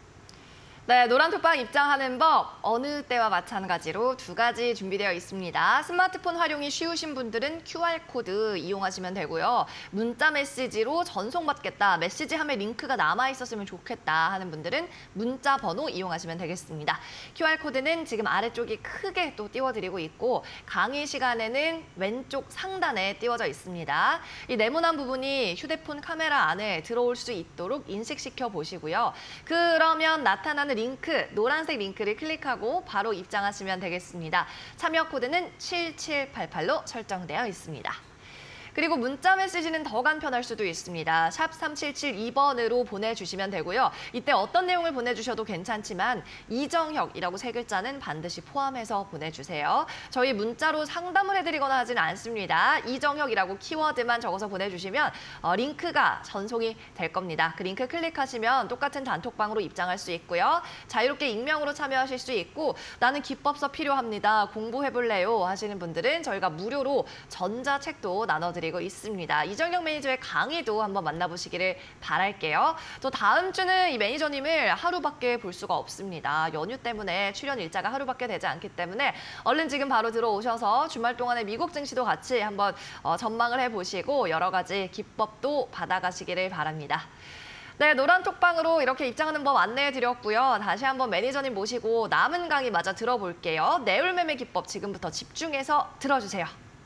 A: 네, 노란톡방 입장하는 법 어느 때와 마찬가지로 2가지 준비되어 있습니다. 스마트폰 활용이 쉬우신 분들은 QR코드 이용하시면 되고요. 문자 메시지로 전송받겠다, 메시지함에 링크가 남아있었으면 좋겠다 하는 분들은 문자 번호 이용하시면 되겠습니다. QR코드는 지금 아래쪽이 크게 또 띄워드리고 있고 강의 시간에는 왼쪽 상단에 띄워져 있습니다. 이 네모난 부분이 휴대폰 카메라 안에 들어올 수 있도록 인식시켜 보시고요. 그러면 나타나는 링크, 노란색 링크를 클릭하고 바로 입장하시면 되겠습니다. 참여 코드는 7788로 설정되어 있습니다. 그리고 문자 메시지는 더 간편할 수도 있습니다. 샵 3772번으로 보내주시면 되고요. 이때 어떤 내용을 보내주셔도 괜찮지만 이정혁이라고 3글자는 반드시 포함해서 보내주세요. 저희 문자로 상담을 해드리거나 하진 않습니다. 이정혁이라고 키워드만 적어서 보내주시면 링크가 전송이 될 겁니다. 그 링크 클릭하시면 똑같은 단톡방으로 입장할 수 있고요. 자유롭게 익명으로 참여하실 수 있고 나는 기법서 필요합니다. 공부해볼래요 하시는 분들은 저희가 무료로 전자책도 나눠드립니다. 드리고 있습니다. 이정혁 매니저의 강의도 한번 만나보시기를 바랄게요. 또 다음 주는 이 매니저님을 하루밖에 볼 수가 없습니다. 연휴 때문에 출연 일자가 하루밖에 되지 않기 때문에 얼른 지금 바로 들어오셔서 주말 동안에 미국 증시도 같이 한번 전망을 해보시고 여러 가지 기법도 받아가시기를 바랍니다. 네, 노란톡방으로 이렇게 입장하는 법 안내해드렸고요. 다시 한번 매니저님 모시고 남은 강의 마저 들어볼게요. 내울매매 기법 지금부터 집중해서 들어주세요.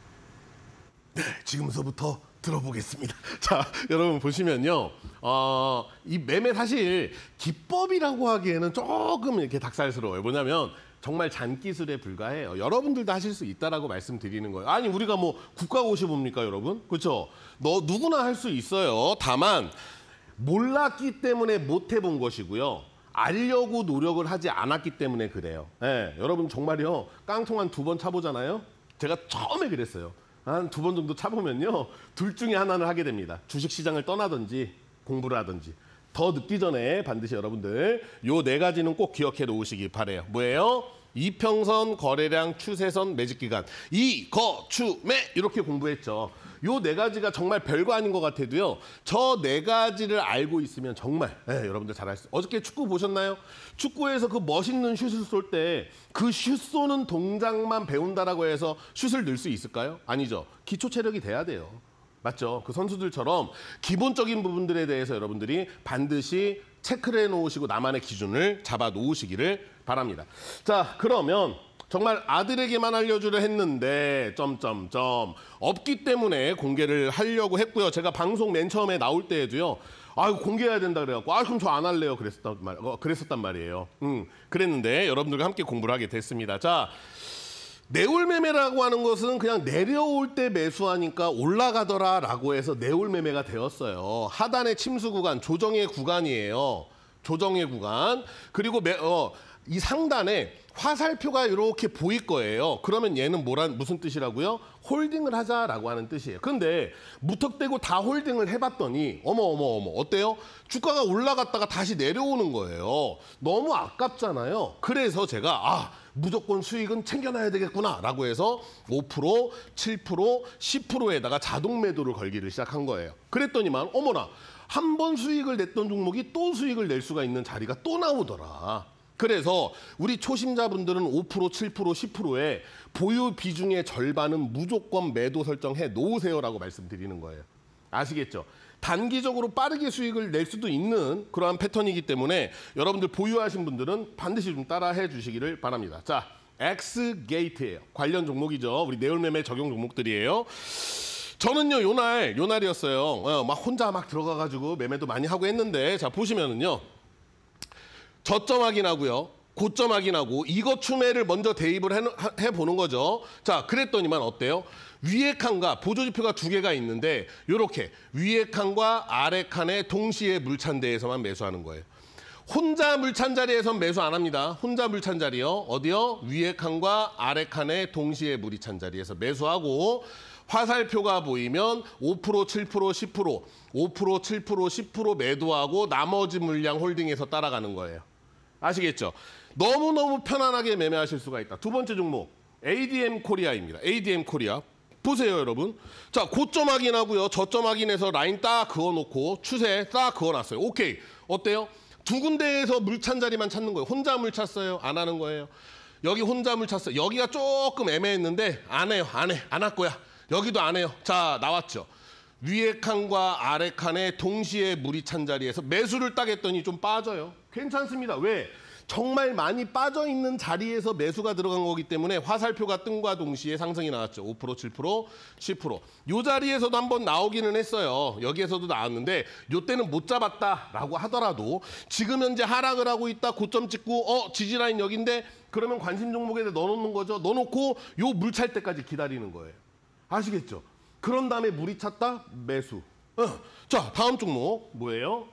B: 네, 지금서부터 들어보겠습니다. 자, 여러분 보시면요. 이 매매 사실 기법이라고 하기에는 조금 이렇게 닭살스러워요. 뭐냐면 정말 잔기술에 불과해요. 여러분들도 하실 수 있다라고 말씀드리는 거예요. 아니, 우리가 뭐 국가고시 봅니까, 여러분? 그렇죠? 누구나 할 수 있어요. 다만 몰랐기 때문에 못 해본 것이고요. 알려고 노력을 하지 않았기 때문에 그래요. 네, 여러분 정말요. 깡통 한 2번 차보잖아요. 제가 처음에 그랬어요. 한 2번 정도 차보면요. 둘 중에 하나는 하게 됩니다. 주식시장을 떠나든지 공부를 하든지. 더 늦기 전에 반드시 여러분들 요 4가지는 꼭 기억해 놓으시기 바래요. 뭐예요? 이평선, 거래량, 추세선, 매집기간. 이, 거, 추, 매 이렇게 공부했죠. 요 4가지가 정말 별거 아닌 것 같아도요. 저 4가지를 알고 있으면 정말 여러분들 잘할 수. 어저께 축구 보셨나요? 축구에서 그 멋있는 슛을 쏠 때 그 슛 쏘는 동작만 배운다라고 해서 슛을 넣을 수 있을까요? 아니죠. 기초 체력이 돼야 돼요. 맞죠? 그 선수들처럼 기본적인 부분들에 대해서 여러분들이 반드시 체크를 해놓으시고 나만의 기준을 잡아 놓으시기를 바랍니다. 자, 그러면 정말 아들에게만 알려주려 했는데 없기 때문에 공개를 하려고 했고요. 제가 방송 맨 처음에 나올 때에도요. 공개해야 된다 그래갖고 그럼 저 안 할래요 그랬었단 말이에요. 그랬는데 여러분들과 함께 공부를 하게 됐습니다. 자, 내울매매라고 하는 것은 그냥 내려올 때 매수하니까 올라가더라라고 해서 내울매매가 되었어요. 하단의 침수 구간, 조정의 구간이에요. 조정의 구간. 그리고 이 상단에 화살표가 이렇게 보일 거예요. 그러면 얘는 무슨 뜻이라고요? 홀딩을 하자라고 하는 뜻이에요. 근데 무턱대고 다 홀딩을 해봤더니 어머 어때요? 주가가 올라갔다가 다시 내려오는 거예요. 너무 아깝잖아요. 그래서 제가 무조건 수익은 챙겨놔야 되겠구나라고 해서 5%, 7%, 10%에다가 자동 매도를 걸기를 시작한 거예요. 그랬더니만 어머나 한 번 수익을 냈던 종목이 또 수익을 낼 수가 있는 자리가 또 나오더라. 그래서 우리 초심자분들은 5%, 7%, 10%에 보유 비중의 절반은 무조건 매도 설정해 놓으세요라고 말씀드리는 거예요. 아시겠죠? 단기적으로 빠르게 수익을 낼 수도 있는 그러한 패턴이기 때문에 여러분들 보유하신 분들은 반드시 좀 따라해 주시기를 바랍니다. 자, X게이트예요. 관련 종목이죠. 우리 내열매매 적용 종목들이에요. 저는요, 요날이었어요. 막 혼자 막 들어가가지고 매매도 많이 하고 했는데, 자, 보시면은요, 저점 확인하고요, 고점 확인하고 이거 추매를 먼저 대입을 해보는 거죠. 자, 그랬더니만 어때요? 위에 칸과 보조지표가 두 개가 있는데 이렇게 위에 칸과 아래 칸에 동시에 물찬대에서만 매수하는 거예요. 혼자 물찬 자리에선 매수 안 합니다. 혼자 물찬 자리요. 어디요? 위에 칸과 아래 칸에 동시에 물이 찬 자리에서 매수하고 화살표가 보이면 5%, 7%, 10%, 5%, 7%, 10% 매도하고 나머지 물량 홀딩해서 따라가는 거예요. 아시겠죠? 너무너무 편안하게 매매하실 수가 있다. 두 번째 종목, ADM 코리아입니다. ADM 코리아. 보세요, 여러분. 자, 고점 확인하고요. 저점 확인해서 라인 딱 그어놓고 추세 딱 그어놨어요. 오케이. 어때요? 두 군데에서 물찬 자리만 찾는 거예요. 혼자 물 찼어요? 안 하는 거예요? 여기 혼자 물 찼어요. 여기가 조금 애매했는데 안 해요. 안 해. 안 할 거야. 여기도 안 해요. 자, 나왔죠. 위에 칸과 아래 칸에 동시에 물이 찬 자리에서 매수를 딱 했더니 좀 빠져요. 괜찮습니다. 왜? 정말 많이 빠져있는 자리에서 매수가 들어간 거기 때문에 화살표가 뜬과 동시에 상승이 나왔죠. 5%, 7%, 10%. 이 자리에서도 한번 나오기는 했어요. 여기에서도 나왔는데 이때는 못 잡았다라고 하더라도 지금 현재 하락을 하고 있다. 고점 찍고 지지라인 여기인데 그러면 관심 종목에 넣어놓는 거죠. 넣어놓고 요 물 찰 때까지 기다리는 거예요. 아시겠죠? 그런 다음에 물이 찼다. 매수. 자, 다음 종목 뭐예요?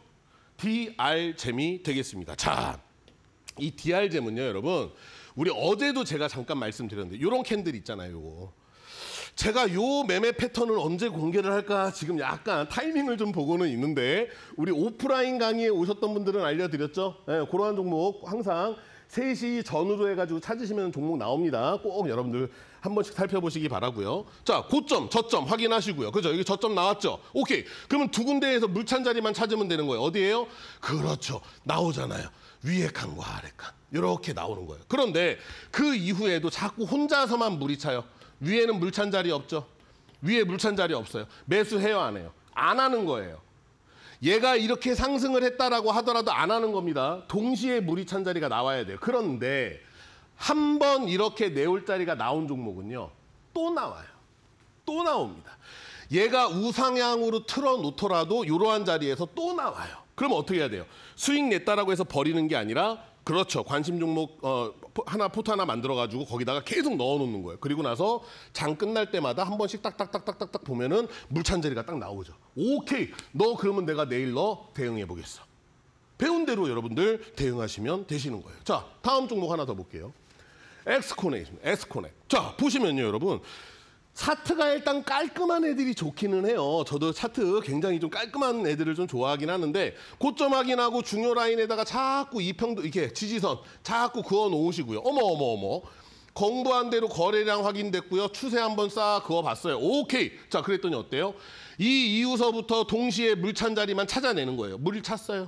B: DR잼이 되겠습니다. 자, 이 DR잼은요, 여러분, 우리 어제도 제가 잠깐 말씀드렸는데 이런 캔들 있잖아요, 요거. 제가 요 매매 패턴을 언제 공개를 할까 지금 약간 타이밍을 좀 보고는 있는데 우리 오프라인 강의에 오셨던 분들은 알려드렸죠? 네, 그러한 종목 항상 3시 전후로 해가지고 찾으시면 종목 나옵니다. 꼭 여러분들 한 번씩 살펴보시기 바라고요. 자, 고점, 저점 확인하시고요. 그죠? 여기 저점 나왔죠? 오케이. 그러면 두 군데에서 물찬 자리만 찾으면 되는 거예요. 어디예요? 그렇죠. 나오잖아요. 위에 칸과 아래 칸. 이렇게 나오는 거예요. 그런데 그 이후에도 자꾸 혼자서만 물이 차요. 위에는 물찬 자리 없죠? 위에 물찬 자리 없어요. 매수해요, 안 해요? 안 하는 거예요. 얘가 이렇게 상승을 했다라고 하더라도 안 하는 겁니다. 동시에 물이 찬 자리가 나와야 돼요. 그런데 한 번 이렇게 내올 자리가 나온 종목은요. 또 나와요. 또 나옵니다. 얘가 우상향으로 틀어놓더라도 이러한 자리에서 또 나와요. 그럼 어떻게 해야 돼요? 수익 냈다라고 해서 버리는 게 아니라 그렇죠. 관심 종목 포트 하나 만들어가지고 거기다가 계속 넣어놓는 거예요. 그리고 나서 장 끝날 때마다 한 번씩 딱딱딱딱딱딱 보면은 물찬 자리가 딱 나오죠. 오케이. 너 그러면 내가 내일 너 대응해 보겠어. 배운 대로 여러분들 대응하시면 되시는 거예요. 자, 다음 종목 하나 더 볼게요. 엑스코넥입니다. 엑스코넥. 자, 보시면요, 여러분. 차트가 일단 깔끔한 애들이 좋기는 해요. 저도 차트 굉장히 좀 깔끔한 애들을 좀 좋아하긴 하는데 고점 확인하고 중요 라인에다가 자꾸 이평도 이렇게 지지선 자꾸 그어 놓으시고요. 어머. 공부한 대로 거래량 확인됐고요. 추세 한번 싹 그어봤어요. 오케이. 자, 그랬더니 어때요? 이 이후서부터 동시에 물찬 자리만 찾아내는 거예요. 물 찼어요.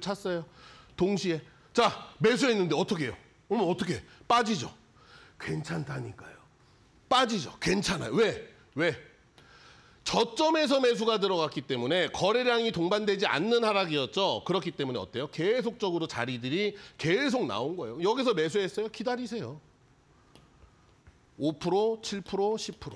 B: 동시에. 자, 매수했는데 어떻게 해요? 어머, 어떻게? 빠지죠. 괜찮다니까요. 빠지죠. 괜찮아요. 왜? 저점에서 매수가 들어갔기 때문에 거래량이 동반되지 않는 하락이었죠. 그렇기 때문에 어때요? 계속적으로 자리들이 계속 나온 거예요. 여기서 매수했어요? 기다리세요. 5%, 7%, 10%.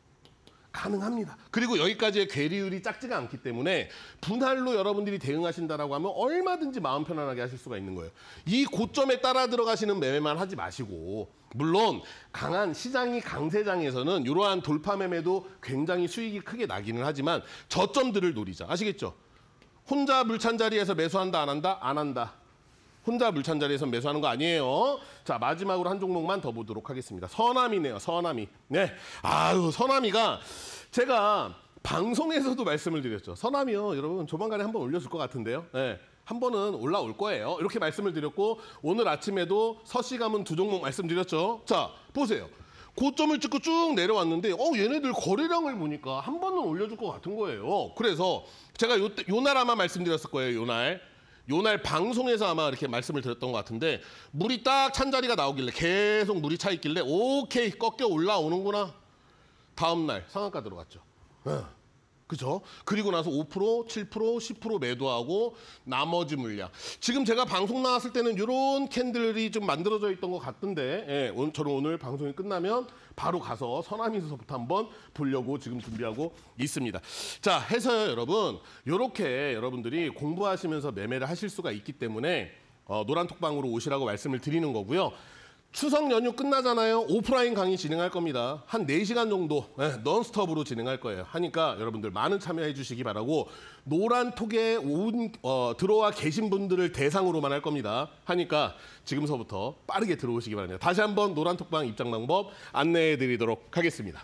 B: 가능합니다. 그리고 여기까지의 괴리율이 작지가 않기 때문에 분할로 여러분들이 대응하신다라고 하면 얼마든지 마음 편안하게 하실 수가 있는 거예요. 이 고점에 따라 들어가시는 매매만 하지 마시고 물론 강한 시장이 강세장에서는 이러한 돌파 매매도 굉장히 수익이 크게 나기는 하지만 저점들을 노리자. 아시겠죠? 혼자 물찬 자리에서 매수한다 안 한다? 안 한다. 혼자 물찬 자리에서 매수하는 거 아니에요. 자, 마지막으로 한 종목만 더 보도록 하겠습니다. 서남이네요. 서남이. 네. 아유, 서남이가 제가 방송에서도 말씀을 드렸죠. 서남이요. 여러분 조만간에 한번 올려줄 것 같은데요. 네. 한 번은 올라올 거예요. 이렇게 말씀을 드렸고 오늘 아침에도 서씨감은 두 종목 말씀드렸죠. 자, 보세요. 고점을 찍고 쭉 내려왔는데 얘네들 거래량을 보니까 한 번은 올려줄 것 같은 거예요. 그래서 제가 요날 아마 말씀드렸을 거예요. 요날 방송에서 아마 이렇게 말씀을 드렸던 것 같은데 물이 딱 찬 자리가 나오길래 계속 물이 차 있길래 오케이 꺾여 올라오는구나. 다음 날 상한가 들어갔죠. 그죠? 그리고 나서 5%, 7%, 10% 매도하고 나머지 물량. 지금 제가 방송 나왔을 때는 이런 캔들이 좀 만들어져 있던 것 같던데 예, 저는 오늘 방송이 끝나면 바로 가서 서남이서부터 한번 보려고 지금 준비하고 있습니다. 자, 해서요 여러분. 이렇게 여러분들이 공부하시면서 매매를 하실 수가 있기 때문에 노란톡방으로 오시라고 말씀을 드리는 거고요. 추석 연휴 끝나잖아요. 오프라인 강의 진행할 겁니다. 한 4시간 정도 넌스톱으로 진행할 거예요. 하니까 여러분들 많은 참여해 주시기 바라고 노란톡에 들어와 계신 분들을 대상으로만 할 겁니다. 하니까 지금서부터 빠르게 들어오시기 바랍니다. 다시 한번 노란톡방 입장 방법 안내해 드리도록 하겠습니다.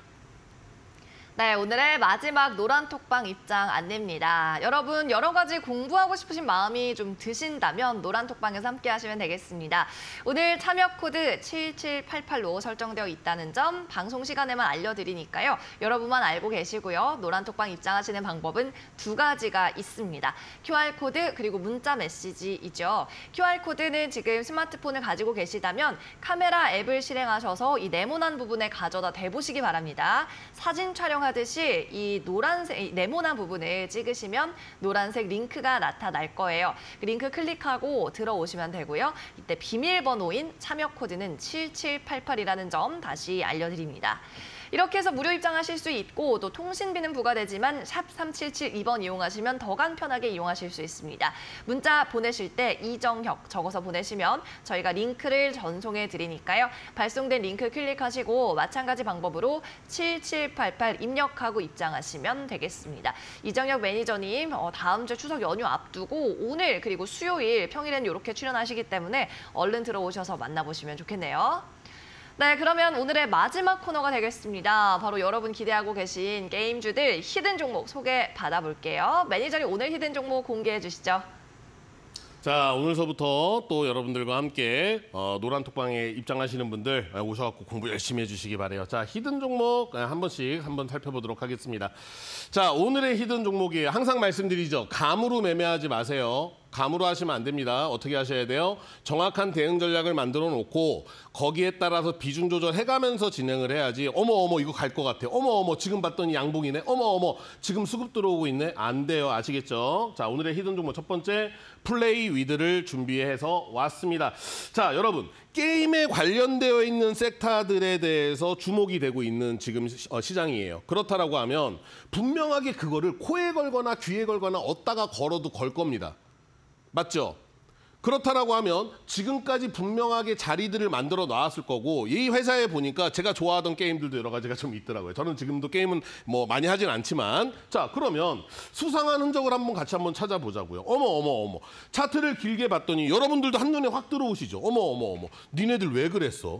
A: 네, 오늘의 마지막 노란톡방 입장 안내입니다. 여러분, 여러 가지 공부하고 싶으신 마음이 좀 드신다면 노란톡방에서 함께 하시면 되겠습니다. 오늘 참여 코드 7788로 설정되어 있다는 점 방송 시간에만 알려드리니까요. 여러분만 알고 계시고요. 노란톡방 입장하시는 방법은 2가지가 있습니다. QR코드 그리고 문자 메시지이죠. QR코드는 지금 스마트폰을 가지고 계시다면 카메라 앱을 실행하셔서 이 네모난 부분에 가져다 대보시기 바랍니다. 사진 촬영하듯이 이 노란색, 네모난 부분을 찍으시면 노란색 링크가 나타날 거예요. 그 링크 클릭하고 들어오시면 되고요. 이때 비밀번호인 참여 코드는 7788이라는 점 다시 알려드립니다. 이렇게 해서 무료 입장하실 수 있고 또 통신비는 부과되지만 샵 3772번 이용하시면 더 간편하게 이용하실 수 있습니다. 문자 보내실 때 이정혁 적어서 보내시면 저희가 링크를 전송해 드리니까요. 발송된 링크 클릭하시고 마찬가지 방법으로 7788 입력하고 입장하시면 되겠습니다. 이정혁 매니저님 다음 주 추석 연휴 앞두고 오늘 그리고 수요일 평일엔 이렇게 출연하시기 때문에 얼른 들어오셔서 만나보시면 좋겠네요. 네, 그러면 오늘의 마지막 코너가 되겠습니다. 바로 여러분 기대하고 계신 게임주들 히든 종목 소개 받아볼게요. 매니저님 오늘 히든 종목 공개해 주시죠.
B: 자, 오늘서부터 또 여러분들과 함께 노란톡방에 입장하시는 분들 오셔갖고 공부 열심히 해주시기 바래요. 자, 히든 종목 한 번씩 한번 살펴보도록 하겠습니다. 자, 오늘의 히든 종목이 항상 말씀드리죠. 감으로 매매하지 마세요. 감으로 하시면 안 됩니다. 어떻게 하셔야 돼요? 정확한 대응 전략을 만들어 놓고 거기에 따라서 비중 조절해가면서 진행을 해야지 어머 이거 갈 것 같아. 어머 지금 봤더니 양봉이네. 어머 지금 수급 들어오고 있네. 안 돼요. 아시겠죠? 자, 오늘의 히든 종목 첫 번째 플레이 위드를 준비해서 왔습니다. 자, 여러분 게임에 관련되어 있는 섹터들에 대해서 주목이 되고 있는 지금 시장이에요. 그렇다라고 하면 분명하게 그거를 코에 걸거나 귀에 걸거나 얻다가 걸어도 걸 겁니다. 맞죠? 그렇다라고 하면 지금까지 분명하게 자리들을 만들어 놨을 거고 이 회사에 보니까 제가 좋아하던 게임들도 여러 가지가 좀 있더라고요. 저는 지금도 게임은 뭐 많이 하진 않지만 자, 그러면 수상한 흔적을 한번 찾아보자고요. 어머 차트를 길게 봤더니 여러분들도 한눈에 확 들어오시죠. 어머 니네들 왜 그랬어?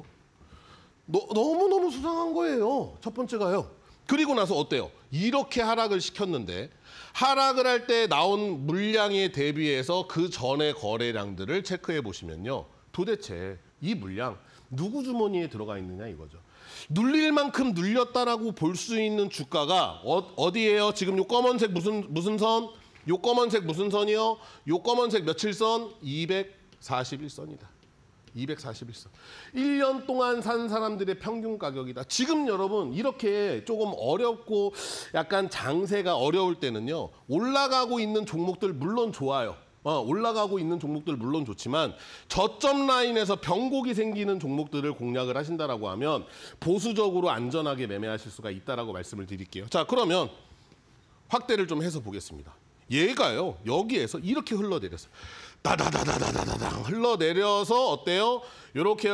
B: 너무너무 수상한 거예요. 첫 번째가요. 그리고 나서 어때요? 이렇게 하락을 시켰는데 하락을 할 때 나온 물량에 대비해서 그 전의 거래량들을 체크해 보시면요. 도대체 이 물량 누구 주머니에 들어가 있느냐 이거죠. 눌릴 만큼 눌렸다라고 볼 수 있는 주가가 어디예요? 지금 요 검은색 무슨 선? 요 검은색 무슨 선이요? 요 검은색 며칠 선? 241선이다. 241선. 1년 동안 산 사람들의 평균 가격이다. 지금 여러분 이렇게 조금 어렵고 약간 장세가 어려울 때는요. 올라가고 있는 종목들 물론 좋아요. 올라가고 있는 종목들 물론 좋지만 저점 라인에서 변곡이 생기는 종목들을 공략을 하신다라고 하면 보수적으로 안전하게 매매하실 수가 있다라고 말씀을 드릴게요. 자, 그러면 확대를 좀 해서 보겠습니다. 얘가요. 여기에서 이렇게 흘러내렸어요. 다다다다다다당 흘러내려서 어때요? 이렇게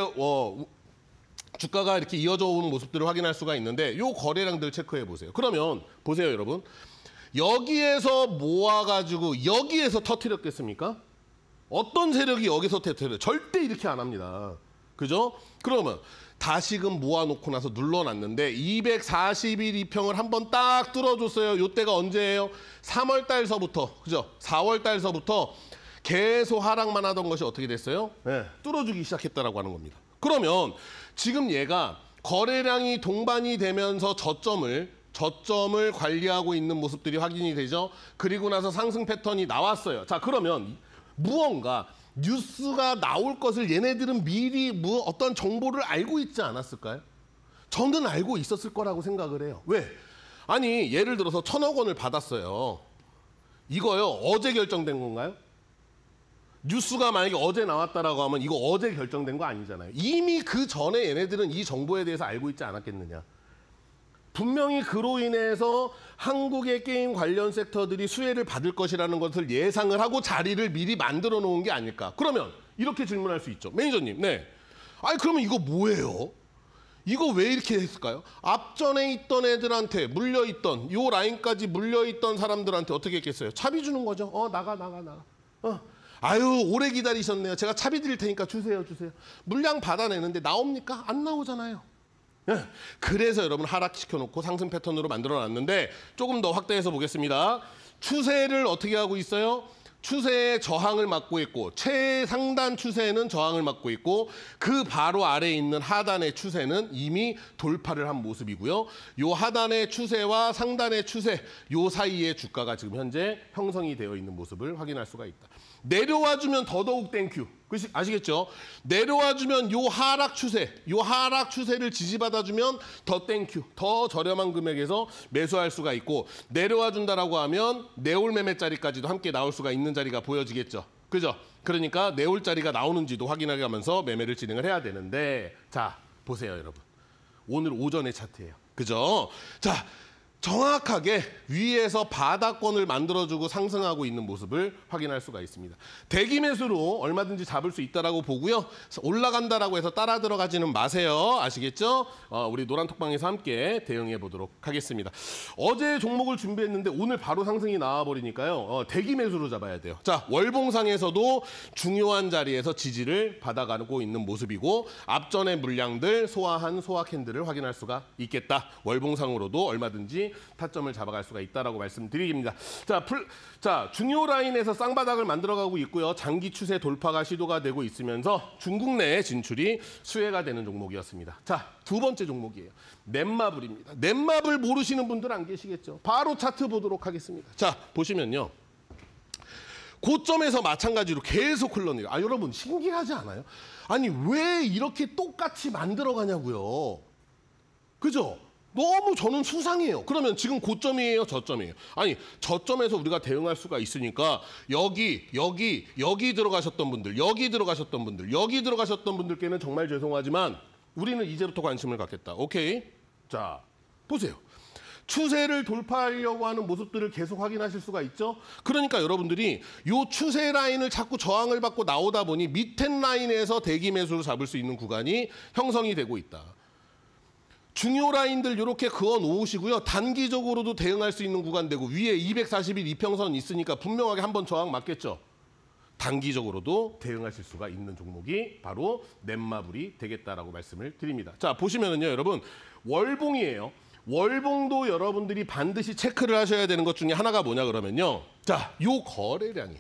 B: 주가가 이렇게 이어져 온 모습들을 확인할 수가 있는데 요 거래량들 체크해 보세요. 그러면 보세요, 여러분. 여기에서 모아가지고 여기에서 터뜨렸겠습니까? 어떤 세력이 여기서 터뜨려요? 절대 이렇게 안 합니다. 그죠? 그러면 다시금 모아놓고 나서 눌러놨는데 241 이평을 한번 딱 뚫어줬어요. 요때가 언제예요? 3월 달서부터, 그죠? 4월 달서부터 계속 하락만 하던 것이 어떻게 됐어요? 네, 뚫어주기 시작했다라고 하는 겁니다. 그러면 지금 얘가 거래량이 동반이 되면서 저점을 관리하고 있는 모습들이 확인이 되죠. 그리고 나서 상승 패턴이 나왔어요. 자, 그러면 무언가 뉴스가 나올 것을 얘네들은 미리 어떤 정보를 알고 있지 않았을까요? 저는 알고 있었을 거라고 생각을 해요. 왜? 아니 예를 들어서 1,000억 원을 받았어요. 이거요 어제 결정된 건가요? 뉴스가 만약에 어제 나왔다라고 하면 이거 어제 결정된 거 아니잖아요. 이미 그 전에 얘네들은 이 정보에 대해서 알고 있지 않았겠느냐. 분명히 그로 인해서 한국의 게임 관련 섹터들이 수혜를 받을 것이라는 것을 예상을 하고 자리를 미리 만들어 놓은 게 아닐까. 그러면 이렇게 질문할 수 있죠. 매니저님, 네. 아니 그러면 이거 뭐예요? 이거 왜 이렇게 했을까요? 앞전에 있던 애들한테 물려있던 요 라인까지 물려있던 사람들한테 어떻게 했겠어요? 차비 주는 거죠. 나가. 아유 오래 기다리셨네요. 제가 차비 드릴 테니까 주세요. 물량 받아내는데 나옵니까? 안 나오잖아요. 그래서 여러분 하락시켜놓고 상승 패턴으로 만들어놨는데 조금 더 확대해서 보겠습니다. 추세를 어떻게 하고 있어요? 추세의 저항을 막고 있고 최상단 추세는 저항을 막고 있고 그 바로 아래에 있는 하단의 추세는 이미 돌파를 한 모습이고요. 요 하단의 추세와 상단의 추세 요 사이에 주가가 지금 현재 형성이 되어 있는 모습을 확인할 수가 있다. 내려와주면 더더욱 땡큐. 아시겠죠? 내려와주면 요 하락 추세를 지지받아주면 더 땡큐. 더 저렴한 금액에서 매수할 수가 있고 내려와준다라고 하면 내올 매매자리까지도 함께 나올 수가 있는 자리가 보여지겠죠. 그죠? 그러니까 내올 자리가 나오는지도 확인하게 하면서 매매를 진행을 해야 되는데 자, 보세요 여러분. 오늘 오전의 차트예요. 그죠? 자, 정확하게 위에서 바닥권을 만들어주고 상승하고 있는 모습을 확인할 수가 있습니다. 대기 매수로 얼마든지 잡을 수 있다라고 보고요. 올라간다라고 해서 따라 들어가지는 마세요. 아시겠죠? 우리 노란톡방에서 함께 대응해 보도록 하겠습니다. 어제 종목을 준비했는데 오늘 바로 상승이 나와버리니까요. 대기 매수로 잡아야 돼요. 자, 월봉상에서도 중요한 자리에서 지지를 받아가고 있는 모습이고 앞전의 물량들 소화한 소화 캔들을 확인할 수가 있겠다. 월봉상으로도 얼마든지 타점을 잡아갈 수가 있다라고 말씀드립니다. 자, 중요 라인에서 쌍바닥을 만들어가고 있고요. 장기 추세 돌파가 시도가 되고 있으면서 중국 내 진출이 수혜가 되는 종목이었습니다. 자, 두 번째 종목이에요. 넷마블입니다. 넷마블 모르시는 분들 안 계시겠죠? 바로 차트 보도록 하겠습니다. 자, 보시면요. 고점에서 마찬가지로 계속 흘러내려. 여러분 신기하지 않아요? 아니 왜 이렇게 똑같이 만들어가냐고요. 그죠? 너무 저는 수상해요. 그러면 지금 고점이에요, 저점이에요? 아니, 저점에서 우리가 대응할 수가 있으니까 여기 들어가셨던 분들, 여기 들어가셨던 분들께는 정말 죄송하지만 우리는 이제부터 관심을 갖겠다. 오케이? 자, 보세요. 추세를 돌파하려고 하는 모습들을 계속 확인하실 수가 있죠. 그러니까 여러분들이 이 추세 라인을 자꾸 저항을 받고 나오다 보니 밑에 라인에서 대기 매수를 잡을 수 있는 구간이 형성이 되고 있다. 중요 라인들 이렇게 그어 놓으시고요. 단기적으로도 대응할 수 있는 구간 되고 위에 240일 이평선 있으니까 분명하게 한번 저항 맞겠죠. 단기적으로도 대응하실 수가 있는 종목이 바로 넷마블이 되겠다라고 말씀을 드립니다. 자, 보시면은요, 여러분 월봉이에요. 월봉도 여러분들이 반드시 체크를 하셔야 되는 것 중에 하나가 뭐냐 그러면요. 자, 요 거래량이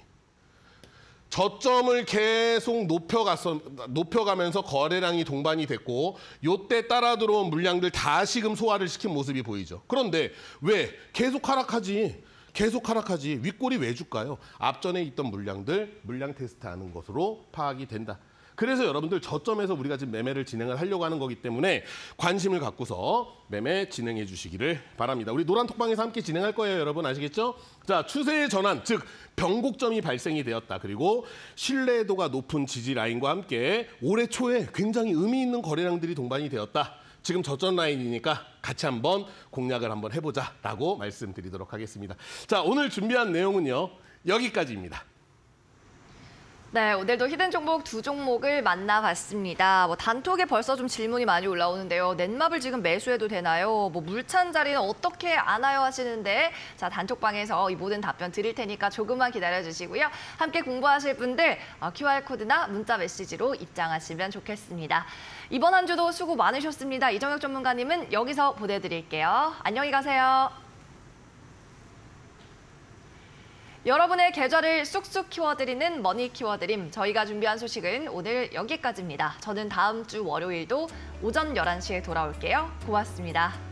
B: 저점을 계속 높여가면서 거래량이 동반이 됐고 요때 따라 들어온 물량들 다시금 소화를 시킨 모습이 보이죠. 그런데 왜 계속 하락하지? 윗골이 왜 줄까요? 앞전에 있던 물량들 물량 테스트하는 것으로 파악이 된다. 그래서 여러분들 저점에서 우리가 지금 매매를 진행을 하려고 하는 거기 때문에 관심을 갖고서 매매 진행해 주시기를 바랍니다. 우리 노란톡방에서 함께 진행할 거예요, 여러분. 아시겠죠? 자, 추세의 전환, 즉 변곡점이 발생이 되었다. 그리고 신뢰도가 높은 지지 라인과 함께 올해 초에 굉장히 의미 있는 거래량들이 동반이 되었다. 지금 저점 라인이니까 같이 한번 공략을 한번 해보자라고 말씀드리도록 하겠습니다. 자, 오늘 준비한 내용은요, 여기까지입니다.
A: 네, 오늘도 히든 종목 두 종목을 만나봤습니다. 단톡에 벌써 좀 질문이 많이 올라오는데요. 넷마블 지금 매수해도 되나요? 물찬 자리는 어떻게 아나요? 하시는데 자, 단톡방에서 이 모든 답변 드릴 테니까 조금만 기다려주시고요. 함께 공부하실 분들 QR코드나 문자 메시지로 입장하시면 좋겠습니다. 이번 한 주도 수고 많으셨습니다. 이정혁 전문가님은 여기서 보내드릴게요. 안녕히 가세요. 여러분의 계좌를 쑥쑥 키워드리는 머니 키워드림. 저희가 준비한 소식은 오늘 여기까지입니다. 저는 다음 주 월요일도 오전 11시에 돌아올게요. 고맙습니다.